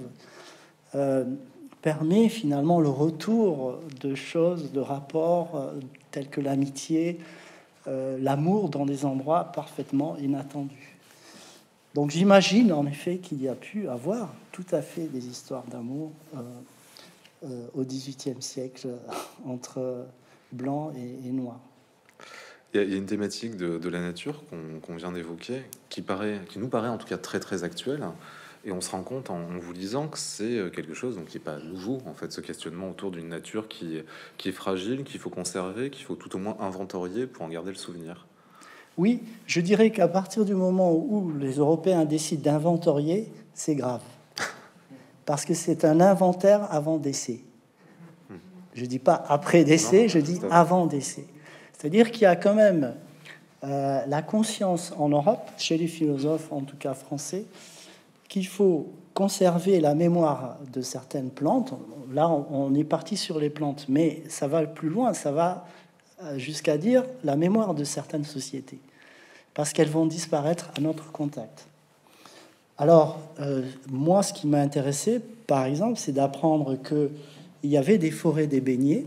permet finalement le retour de choses, de rapports tels que l'amitié, l'amour dans des endroits parfaitement inattendus. Donc j'imagine en effet qu'il y a pu avoir tout à fait des histoires d'amour au XVIIIe siècle entre blancs et noirs. Il y a une thématique de la nature qu'on vient d'évoquer qui nous paraît en tout cas très très actuelle, et on se rend compte en vous lisant que c'est quelque chose donc qui n'est pas nouveau en fait, ce questionnement autour d'une nature qui est fragile, qu'il faut conserver, qu'il faut tout au moins inventorier pour en garder le souvenir. Oui, je dirais qu'à partir du moment où les Européens décident d'inventorier, c'est grave. Parce que c'est un inventaire avant décès. Je dis pas après décès, je dis avant décès. C'est-à-dire qu'il y a quand même la conscience en Europe, chez les philosophes, en tout cas français, qu'il faut conserver la mémoire de certaines plantes. Là, on est parti sur les plantes, mais ça va plus loin, ça va jusqu'à dire la mémoire de certaines sociétés, parce qu'elles vont disparaître à notre contact. Alors, moi, ce qui m'a intéressé, par exemple, c'est d'apprendre qu'il y avait des forêts d'ébéniers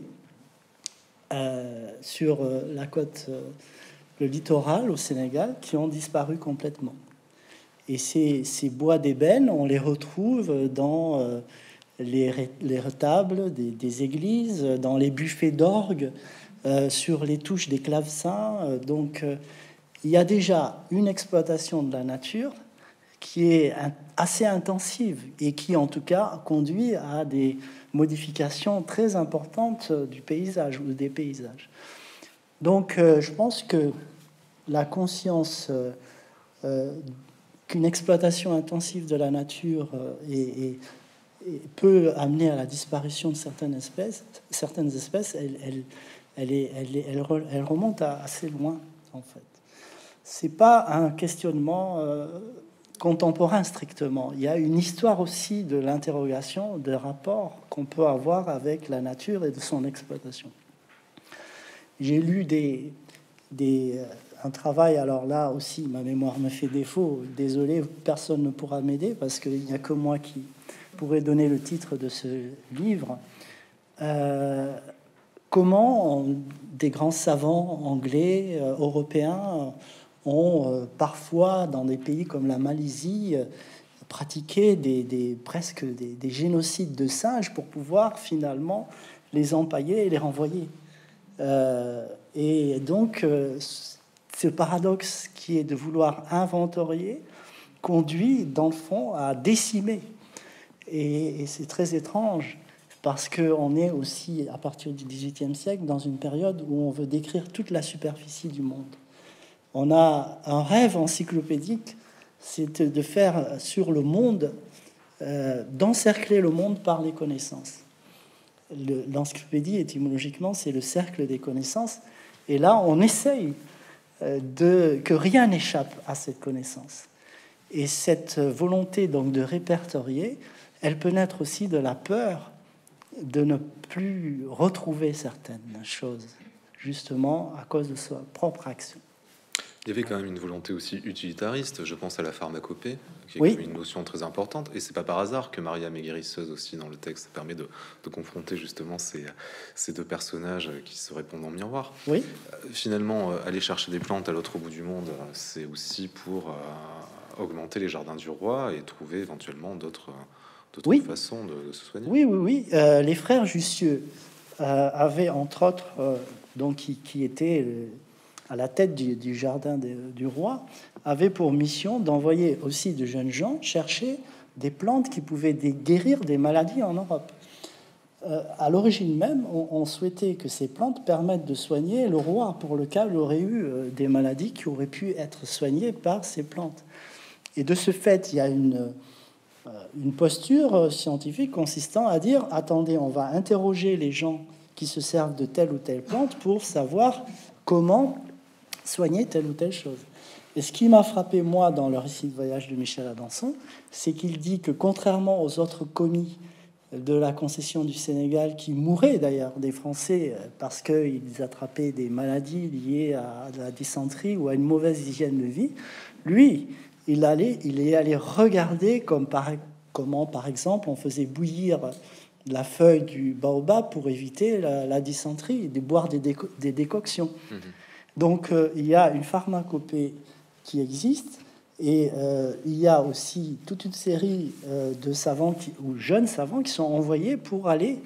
sur la côte, le littoral au Sénégal, qui ont disparu complètement. Et ces bois d'ébène, on les retrouve dans les retables des églises, dans les buffets d'orgue, sur les touches des clavecins. Donc, il y a déjà une exploitation de la nature qui est assez intensive et qui, en tout cas, conduit à des modifications très importantes du paysage ou des paysages. Donc, je pense que la conscience qu'une exploitation intensive de la nature peut amener à la disparition de certaines espèces, elle remonte assez loin, en fait. C'est pas un questionnement contemporain strictement. Il y a une histoire aussi de l'interrogation, des rapports qu'on peut avoir avec la nature et de son exploitation. J'ai lu un travail, alors là aussi, ma mémoire me fait défaut. Désolé, personne ne pourra m'aider parce qu'il n'y a que moi qui pourrais donner le titre de ce livre. Comment des grands savants anglais, européens, ont parfois, dans des pays comme la Malaisie, pratiqué presque des génocides de singes pour pouvoir finalement les empailler et les renvoyer. Et donc, ce paradoxe qui est de vouloir inventorier conduit, dans le fond, à décimer. Et c'est très étrange, parce qu'on est aussi, à partir du XVIIIe siècle, dans une période où on veut décrire toute la superficie du monde. On a un rêve encyclopédique, c'est de faire sur le monde, d'encercler le monde par les connaissances. L'encyclopédie, étymologiquement, c'est le cercle des connaissances. Et là, on essaye que rien n'échappe à cette connaissance. Et cette volonté donc de répertorier, elle peut naître aussi de la peur de ne plus retrouver certaines choses, justement à cause de sa propre action. Il y avait quand même une volonté aussi utilitariste, je pense à la pharmacopée, qui est Oui. une notion très importante, et c'est pas par hasard que Mariam est guérisseuse aussi dans le texte. Ça permet de confronter justement ces deux personnages qui se répondent en miroir. Oui. Finalement, aller chercher des plantes à l'autre bout du monde, c'est aussi pour augmenter les jardins du roi et trouver éventuellement d'autres Oui. façons de se soigner. Oui, oui, oui. Les frères Jussieu avaient, entre autres, donc qui étaient à la tête du jardin du roi, avaient pour mission d'envoyer aussi de jeunes gens chercher des plantes qui pouvaient guérir des maladies en Europe. À l'origine même, on souhaitait que ces plantes permettent de soigner le roi pour le cas où il aurait eu des maladies qui auraient pu être soignées par ces plantes. Et de ce fait, il y a une posture scientifique consistant à dire, attendez, on va interroger les gens qui se servent de telle ou telle plante pour savoir comment soigner telle ou telle chose. Et ce qui m'a frappé, moi, dans le récit de voyage de Michel Adanson, c'est qu'il dit que, contrairement aux autres commis de la concession du Sénégal, qui mouraient d'ailleurs des Français parce qu'ils attrapaient des maladies liées à la dysenterie ou à une mauvaise hygiène de vie, lui, il est allé regarder comment, par exemple, on faisait bouillir la feuille du baobab pour éviter la dysenterie, et de boire des décoctions. Donc, il y a une pharmacopée qui existe, et il y a aussi toute une série de savants ou jeunes savants qui sont envoyés pour aller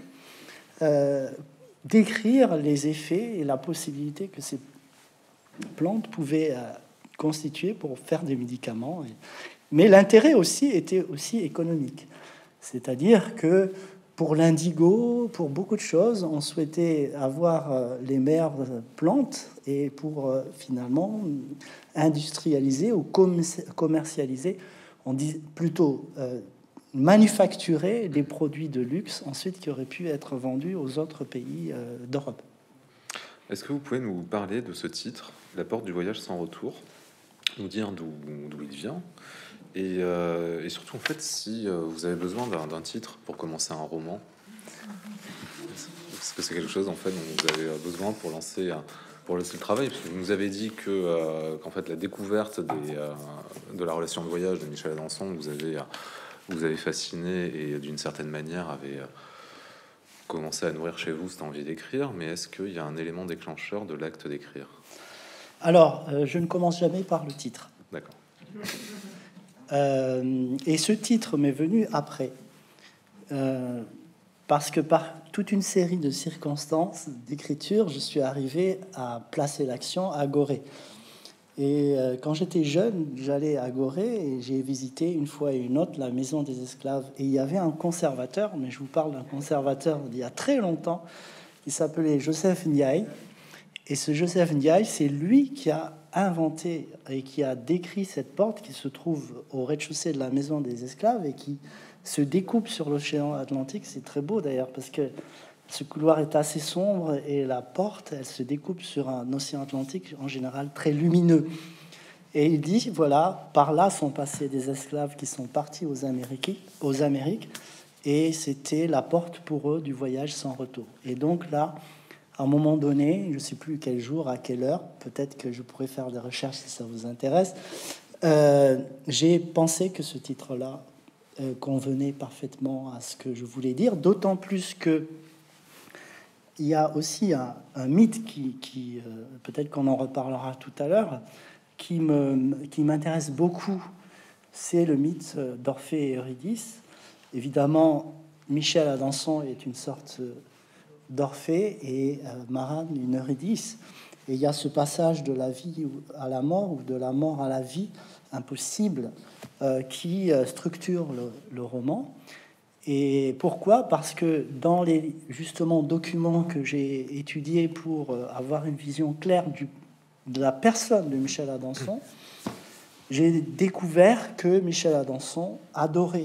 décrire les effets et la possibilité que ces plantes pouvaient constituer pour faire des médicaments. Mais l'intérêt aussi était aussi économique. C'est-à-dire que pour l'indigo, pour beaucoup de choses, on souhaitait avoir les meilleures plantes et pour finalement industrialiser ou commercialiser, on dit plutôt manufacturer des produits de luxe ensuite qui auraient pu être vendus aux autres pays d'Europe. Est-ce que vous pouvez nous parler de ce titre, La porte du voyage sans retour, nous dire d'où il vient et surtout en fait si vous avez besoin d'un titre pour commencer un roman, est-ce que c'est quelque chose en fait dont vous avez besoin pour lancer le travail, parce que vous nous avez dit qu'en fait la découverte de la relation de voyage de Michel Adanson vous avez fasciné et d'une certaine manière avait commencé à nourrir chez vous cette envie d'écrire, mais est-ce qu'il y a un élément déclencheur de l'acte d'écrire? Alors, je ne commence jamais par le titre. D'accord. Et ce titre m'est venu après, parce que par toute une série de circonstances d'écriture, je suis arrivé à placer l'action à Gorée. Et quand j'étais jeune, j'allais à Gorée et j'ai visité une fois et une autre la maison des esclaves. Et il y avait un conservateur, mais je vous parle d'un conservateur d'il y a très longtemps, qui s'appelait Joseph Ndiaye. Et ce Joseph Ndiaye, c'est lui qui a inventé et qui a décrit cette porte qui se trouve au rez-de-chaussée de la maison des esclaves et qui se découpe sur l'océan Atlantique. C'est très beau d'ailleurs parce que ce couloir est assez sombre et la porte, elle se découpe sur un océan Atlantique en général très lumineux. Et il dit, voilà, par là sont passés des esclaves qui sont partis aux Amériques et c'était la porte pour eux du voyage sans retour. Et donc là, à un moment donné, je ne sais plus quel jour, à quelle heure, peut-être que je pourrais faire des recherches si ça vous intéresse, j'ai pensé que ce titre-là convenait parfaitement à ce que je voulais dire, d'autant plus que il y a aussi un mythe qui peut-être qu'on en reparlera tout à l'heure, qui m'intéresse beaucoup, c'est le mythe d'Orphée et Eurydice. Évidemment, Michel Adanson est une sorte d'Orphée et Marat une Eurydice. Et il y a ce passage de la vie à la mort ou de la mort à la vie impossible qui structure le roman. Et pourquoi? Parce que dans les justement documents que j'ai étudiés pour avoir une vision claire de la personne de Michel Adanson, j'ai découvert que Michel Adanson adorait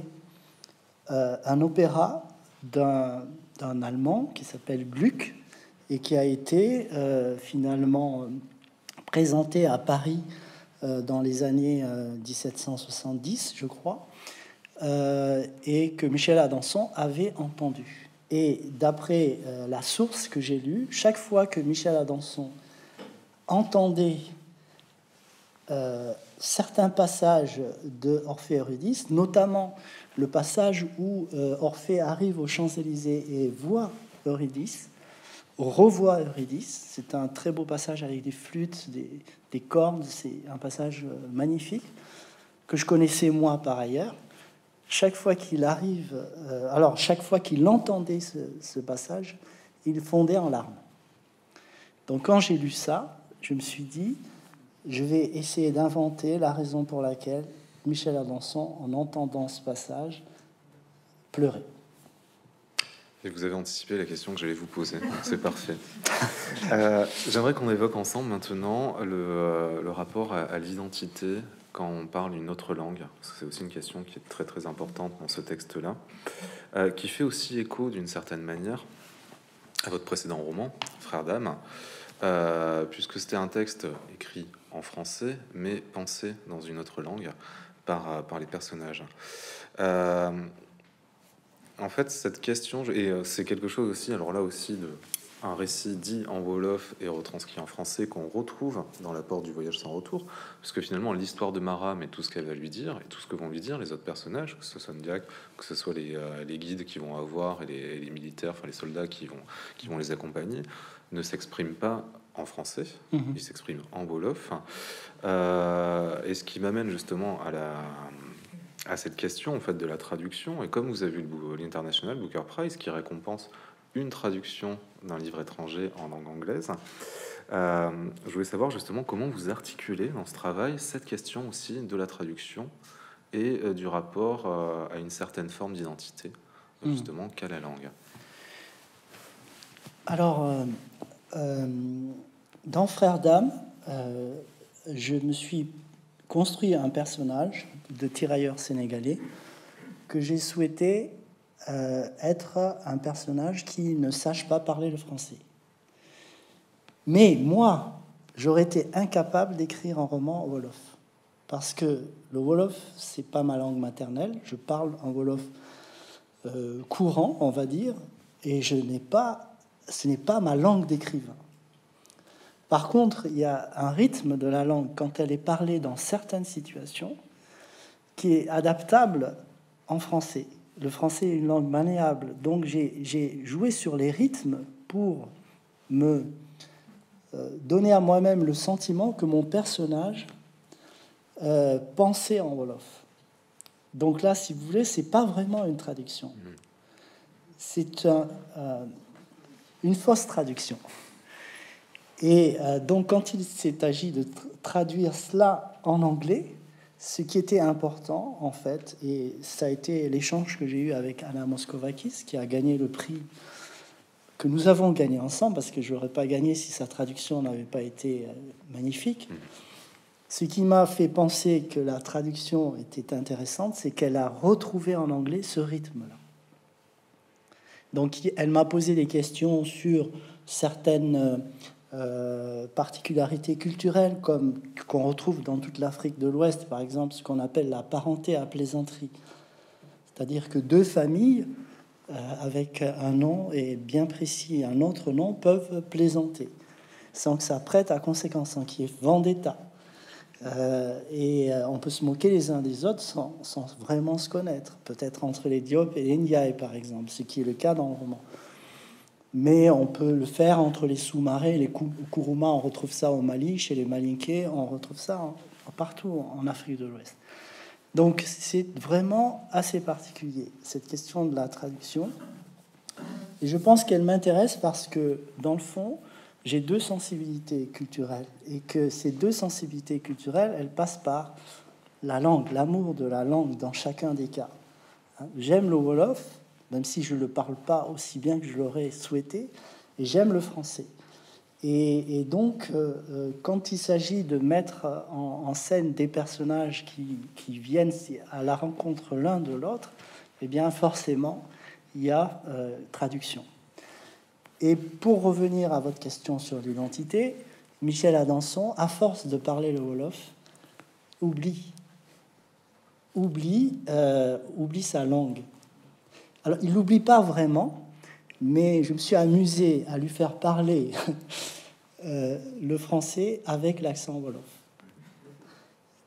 un opéra d'un Allemand qui s'appelle Gluck et qui a été finalement présenté à Paris dans les années 1770, je crois. Et que Michel Adanson avait entendu. Et d'après la source que j'ai lue, chaque fois que Michel Adanson entendait certains passages de Orphée Eurydice, notamment le passage où Orphée arrive aux Champs-Élysées et voit Eurydice, revoit Eurydice. C'est un très beau passage avec des flûtes, des cordes. C'est un passage magnifique que je connaissais moi par ailleurs. Chaque fois qu'il arrive, chaque fois qu'il entendait ce passage, il fondait en larmes. Donc quand j'ai lu ça, je me suis dit, je vais essayer d'inventer la raison pour laquelle Michel Adanson, en entendant ce passage, pleurait. Et vous avez anticipé la question que j'allais vous poser, c'est parfait. J'aimerais qu'on évoque ensemble maintenant le rapport à l'identité quand on parle une autre langue. C'est aussi une question qui est très très importante dans ce texte-là, qui fait aussi écho d'une certaine manière à votre précédent roman, Frères d'âme, puisque c'était un texte écrit en français, mais pensé dans une autre langue par les personnages. En fait, cette question, et c'est quelque chose aussi, alors là aussi, un récit dit en wolof et retranscrit en français qu'on retrouve dans l'apport du Voyage sans retour, parce que finalement, l'histoire de Maram et tout ce qu'elle va lui dire, et tout ce que vont lui dire les autres personnages, que ce soit Ndiak, que ce soit les guides qui vont avoir, et les militaires, enfin les soldats qui vont les accompagner, ne s'expriment pas en français, ils s'expriment en wolof. Et ce qui m'amène justement à cette question en fait de la traduction, et comme vous avez vu l'International Booker Prize qui récompense une traduction d'un livre étranger en langue anglaise, je voulais savoir justement comment vous articulez dans ce travail cette question aussi de la traduction et du rapport à une certaine forme d'identité, justement, qu'à la langue. Alors, dans Frères d'âme, je me suis construit un personnage de tirailleur sénégalais que j'ai souhaité être un personnage qui ne sache pas parler le français. Mais moi, j'aurais été incapable d'écrire un roman en wolof, parce que le wolof, c'est pas ma langue maternelle. Je parle en wolof courant, on va dire, et ce n'est pas ma langue d'écrivain. Par contre, il y a un rythme de la langue quand elle est parlée dans certaines situations qui est adaptable en français. Le français est une langue malléable, donc j'ai joué sur les rythmes pour me donner à moi-même le sentiment que mon personnage pensait en wolof. Donc là, si vous voulez, c'est pas vraiment une traduction. C'est une fausse traduction. Et donc, quand il s'est agi de traduire cela en anglais, ce qui était important, en fait, et ça a été l'échange que j'ai eu avec Anna Moskovakis, qui a gagné le prix que nous avons gagné ensemble, parce que je n'aurais pas gagné si sa traduction n'avait pas été magnifique. Ce qui m'a fait penser que la traduction était intéressante, c'est qu'elle a retrouvé en anglais ce rythme-là. Donc, elle m'a posé des questions sur certaines particularités culturelles, comme qu'on retrouve dans toute l'Afrique de l'Ouest, par exemple, ce qu'on appelle la parenté à plaisanterie. C'est-à-dire que deux familles avec un nom et bien précis et un autre nom peuvent plaisanter sans que ça prête à conséquence, sans qu'il y ait vendetta. Et on peut se moquer les uns des autres sans vraiment se connaître, peut-être entre les Diop et les Ndiaye, par exemple, ce qui est le cas dans le roman. Mais on peut le faire entre les Soumarés et les Kourouma. On retrouve ça au Mali, chez les Malinké, on retrouve ça partout en Afrique de l'Ouest. Donc c'est vraiment assez particulier, cette question de la traduction. Et je pense qu'elle m'intéresse parce que, dans le fond, j'ai deux sensibilités culturelles. Et que ces deux sensibilités culturelles, elles passent par la langue, l'amour de la langue dans chacun des cas. J'aime le Wolof, même si je ne le parle pas aussi bien que je l'aurais souhaité, et j'aime le français. Et donc, quand il s'agit de mettre en scène des personnages qui viennent à la rencontre l'un de l'autre, eh bien, forcément, il y a traduction. Et pour revenir à votre question sur l'identité, Michel Adanson, à force de parler le Wolof, oublie sa langue. Alors, il l'oublie pas vraiment, mais je me suis amusé à lui faire parler le français avec l'accent wolof.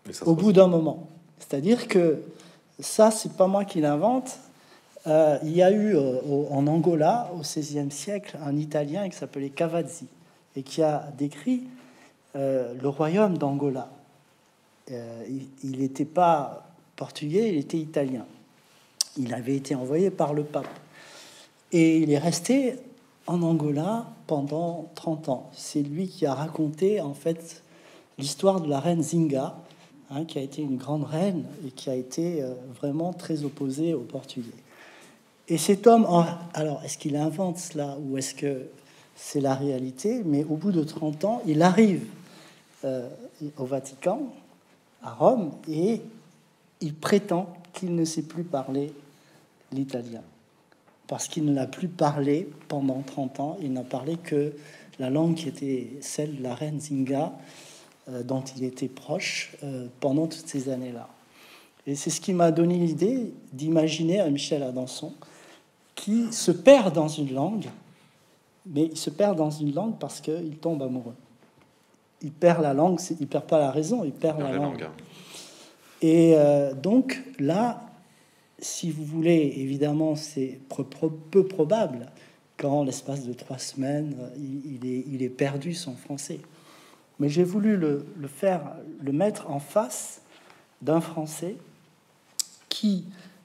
au bout d'un moment. C'est-à-dire que ça, c'est pas moi qui l'invente. Il y a eu en Angola, au XVIe siècle, un Italien qui s'appelait Cavazzi et qui a décrit le royaume d'Angola. Il n'était pas portugais, il était italien. Il avait été envoyé par le pape. Et il est resté en Angola pendant 30 ans. C'est lui qui a raconté, en fait, l'histoire de la reine Zinga, qui a été une grande reine et qui a été vraiment très opposée aux Portugais. Et cet homme, alors, est-ce qu'il invente cela ou est-ce que c'est la réalité? Mais au bout de 30 ans, il arrive au Vatican, à Rome, et il prétend qu'il ne sait plus parler l'italien. Parce qu'il ne l'a plus parlé pendant 30 ans. Il n'a parlé que la langue qui était celle de la reine Zinga, dont il était proche pendant toutes ces années-là. Et c'est ce qui m'a donné l'idée d'imaginer un Michel Adanson qui se perd dans une langue, mais il se perd dans une langue parce qu'il tombe amoureux. Il perd la langue, il perd pas la raison, il perd la langue. Et donc là, si vous voulez, évidemment, c'est peu probable qu'en l'espace de 3 semaines, il est perdu son français. Mais j'ai voulu le mettre en face d'un Français qui...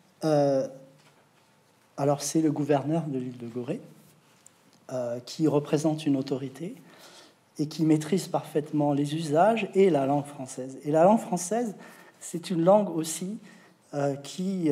alors, c'est le gouverneur de l'île de Gorée, qui représente une autorité et qui maîtrise parfaitement les usages et la langue française. Et la langue française, c'est une langue aussi qui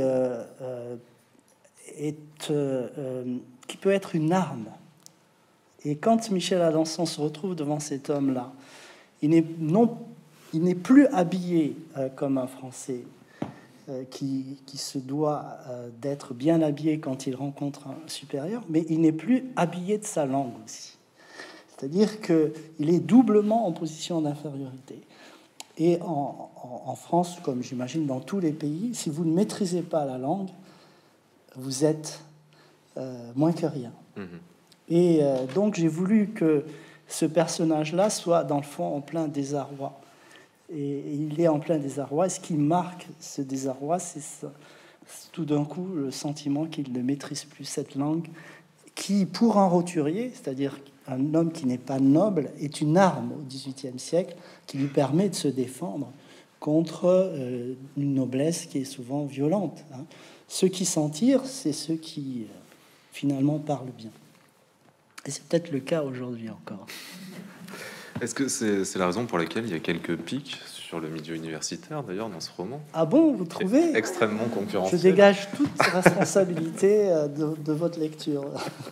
peut être une arme. Et quand Michel Adanson se retrouve devant cet homme-là, il n'est plus habillé comme un Français qui se doit d'être bien habillé quand il rencontre un supérieur, mais il n'est plus habillé de sa langue aussi. C'est-à-dire qu'il est doublement en position d'infériorité. Et en France, comme j'imagine dans tous les pays, si vous ne maîtrisez pas la langue, vous êtes moins que rien. Mmh. Et donc j'ai voulu que ce personnage-là soit dans le fond en plein désarroi. Et il est en plein désarroi. Et ce qui marque ce désarroi, c'est tout d'un coup le sentiment qu'il ne maîtrise plus cette langue, qui, pour un roturier, c'est-à-dire un homme qui n'est pas noble, est une arme au XVIIIe siècle qui lui permet de se défendre contre une noblesse qui est souvent violente. Ceux qui s'en tirent, c'est ceux qui finalement parlent bien. Et c'est peut-être le cas aujourd'hui encore. Est-ce que c'est la raison pour laquelle il y a quelques pics sur le milieu universitaire, d'ailleurs, dans ce roman? Ah bon, vous trouvez? Extrêmement concurrentiel. Je dégage toute responsabilité de votre lecture.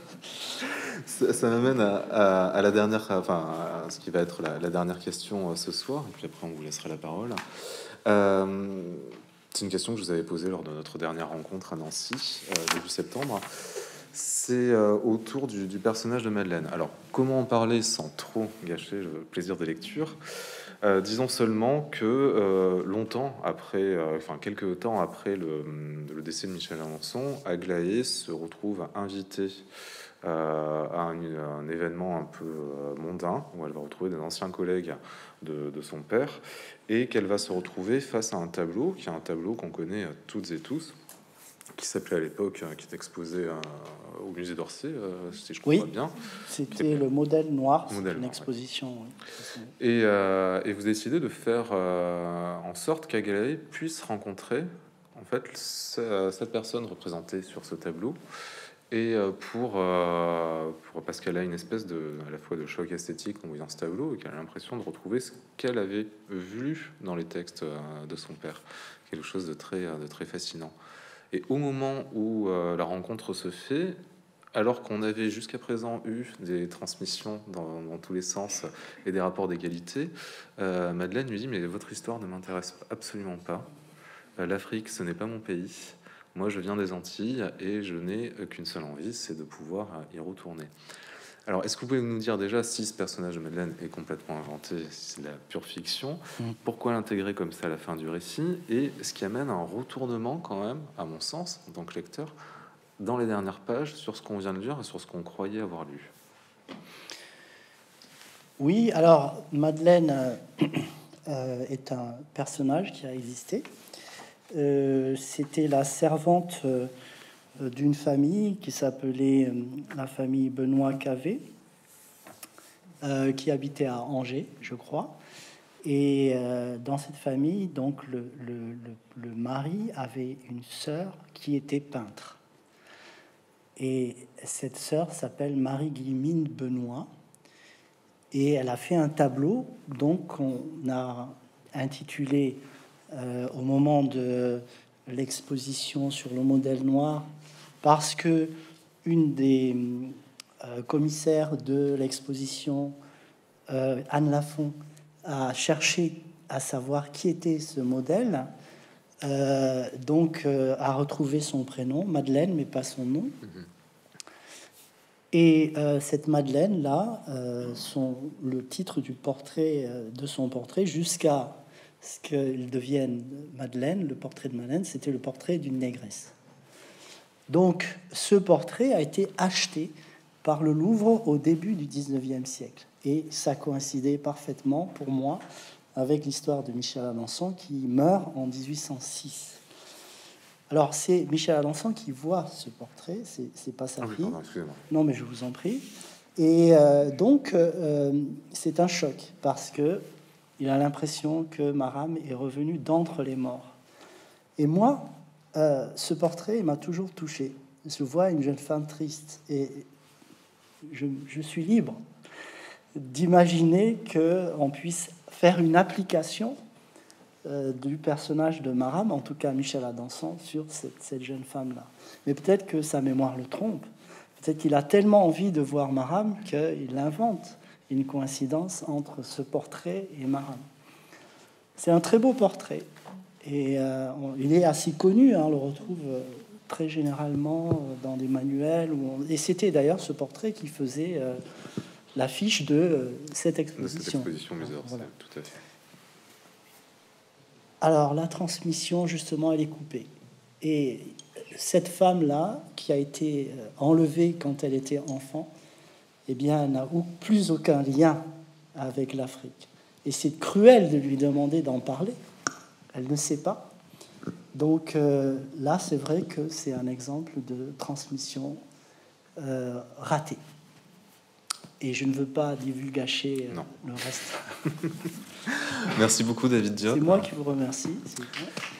Ça m'amène à la dernière, enfin, à ce qui va être la dernière question ce soir, et puis après on vous laissera la parole. C'est une question que je vous avais posée lors de notre dernière rencontre à Nancy, début septembre. C'est autour du personnage de Madeleine. Alors, comment en parler sans trop gâcher le plaisir des lectures? Disons seulement que longtemps après, quelques temps après le décès de Michel Adanson, Aglaé se retrouve invité à un événement un peu mondain, où elle va retrouver des anciens collègues de son père, et qu'elle va se retrouver face à un tableau, qui est un tableau qu'on connaît toutes et tous, qui s'appelait à l'époque, qui est exposé au musée d'Orsay, si je crois bien. C'était le modèle noir, c'est une exposition. Oui. Et vous décidez de faire en sorte qu'Aglaé puisse rencontrer en fait cette personne représentée sur ce tableau, et parce qu'elle a une espèce à la fois de choc esthétique en voyant ce tableau, et qu'elle a l'impression de retrouver ce qu'elle avait vu dans les textes de son père, quelque chose de très fascinant. Et au moment où la rencontre se fait, alors qu'on avait jusqu'à présent eu des transmissions dans tous les sens et des rapports d'égalité, Madeleine lui dit: mais votre histoire ne m'intéresse absolument pas. L'Afrique, ce n'est pas mon pays. Moi, je viens des Antilles et je n'ai qu'une seule envie, c'est de pouvoir y retourner. Alors, est-ce que vous pouvez nous dire déjà si ce personnage de Madeleine est complètement inventé, si c'est de la pure fiction, pourquoi l'intégrer comme ça à la fin du récit, et ce qui amène à un retournement quand même, à mon sens, en tant que lecteur, dans les dernières pages, sur ce qu'on vient de lire et sur ce qu'on croyait avoir lu? Oui, alors, Madeleine, est un personnage qui a existé. C'était la servante d'une famille qui s'appelait la famille Benoît Cavé, qui habitait à Angers, je crois. Et dans cette famille, donc le mari avait une sœur qui était peintre. Et cette sœur s'appelle Marie-Guillemine Benoît. Et elle a fait un tableau, donc on a intitulé au moment de l'exposition sur le modèle noir, parce que une des commissaires de l'exposition, Anne Lafont, a cherché à savoir qui était ce modèle, donc a retrouvé son prénom, Madeleine, mais pas son nom. Et cette Madeleine-là, le titre du portrait, de son portrait, jusqu'à ce qu'il devienne Madeleine, le portrait de Madeleine, c'était le portrait d'une négresse. Donc, ce portrait a été acheté par le Louvre au début du 19e siècle. Et ça coïncidait parfaitement, pour moi, avec l'histoire de Michel Alençon, qui meurt en 1806. Alors, c'est Michel Alençon qui voit ce portrait, c'est pas sa fille. Pardon, non, mais je vous en prie. Et donc, c'est un choc, parce que il a l'impression que Maram est revenu d'entre les morts. Et moi, ce portrait m'a toujours touché. Je vois une jeune femme triste, et je suis libre d'imaginer qu'on puisse faire une application du personnage de Maram, en tout cas Michel Alençon, sur cette jeune femme-là. Mais peut-être que sa mémoire le trompe. Peut-être qu'il a tellement envie de voir Maram qu'il invente une coïncidence entre ce portrait et Maram. C'est un très beau portrait. Et il est assez connu, hein, on le retrouve très généralement dans des manuels. Et c'était d'ailleurs ce portrait qui faisait l'affiche de cette exposition. Voilà. Tout à fait. Alors, la transmission, justement, elle est coupée. Et cette femme-là, qui a été enlevée quand elle était enfant, eh bien, n'a plus aucun lien avec l'Afrique. Et c'est cruel de lui demander d'en parler. Elle ne sait pas. Donc là, c'est vrai que c'est un exemple de transmission ratée. Et je ne veux pas divulgacher le reste. Merci beaucoup, David Diop. C'est moi qui vous remercie.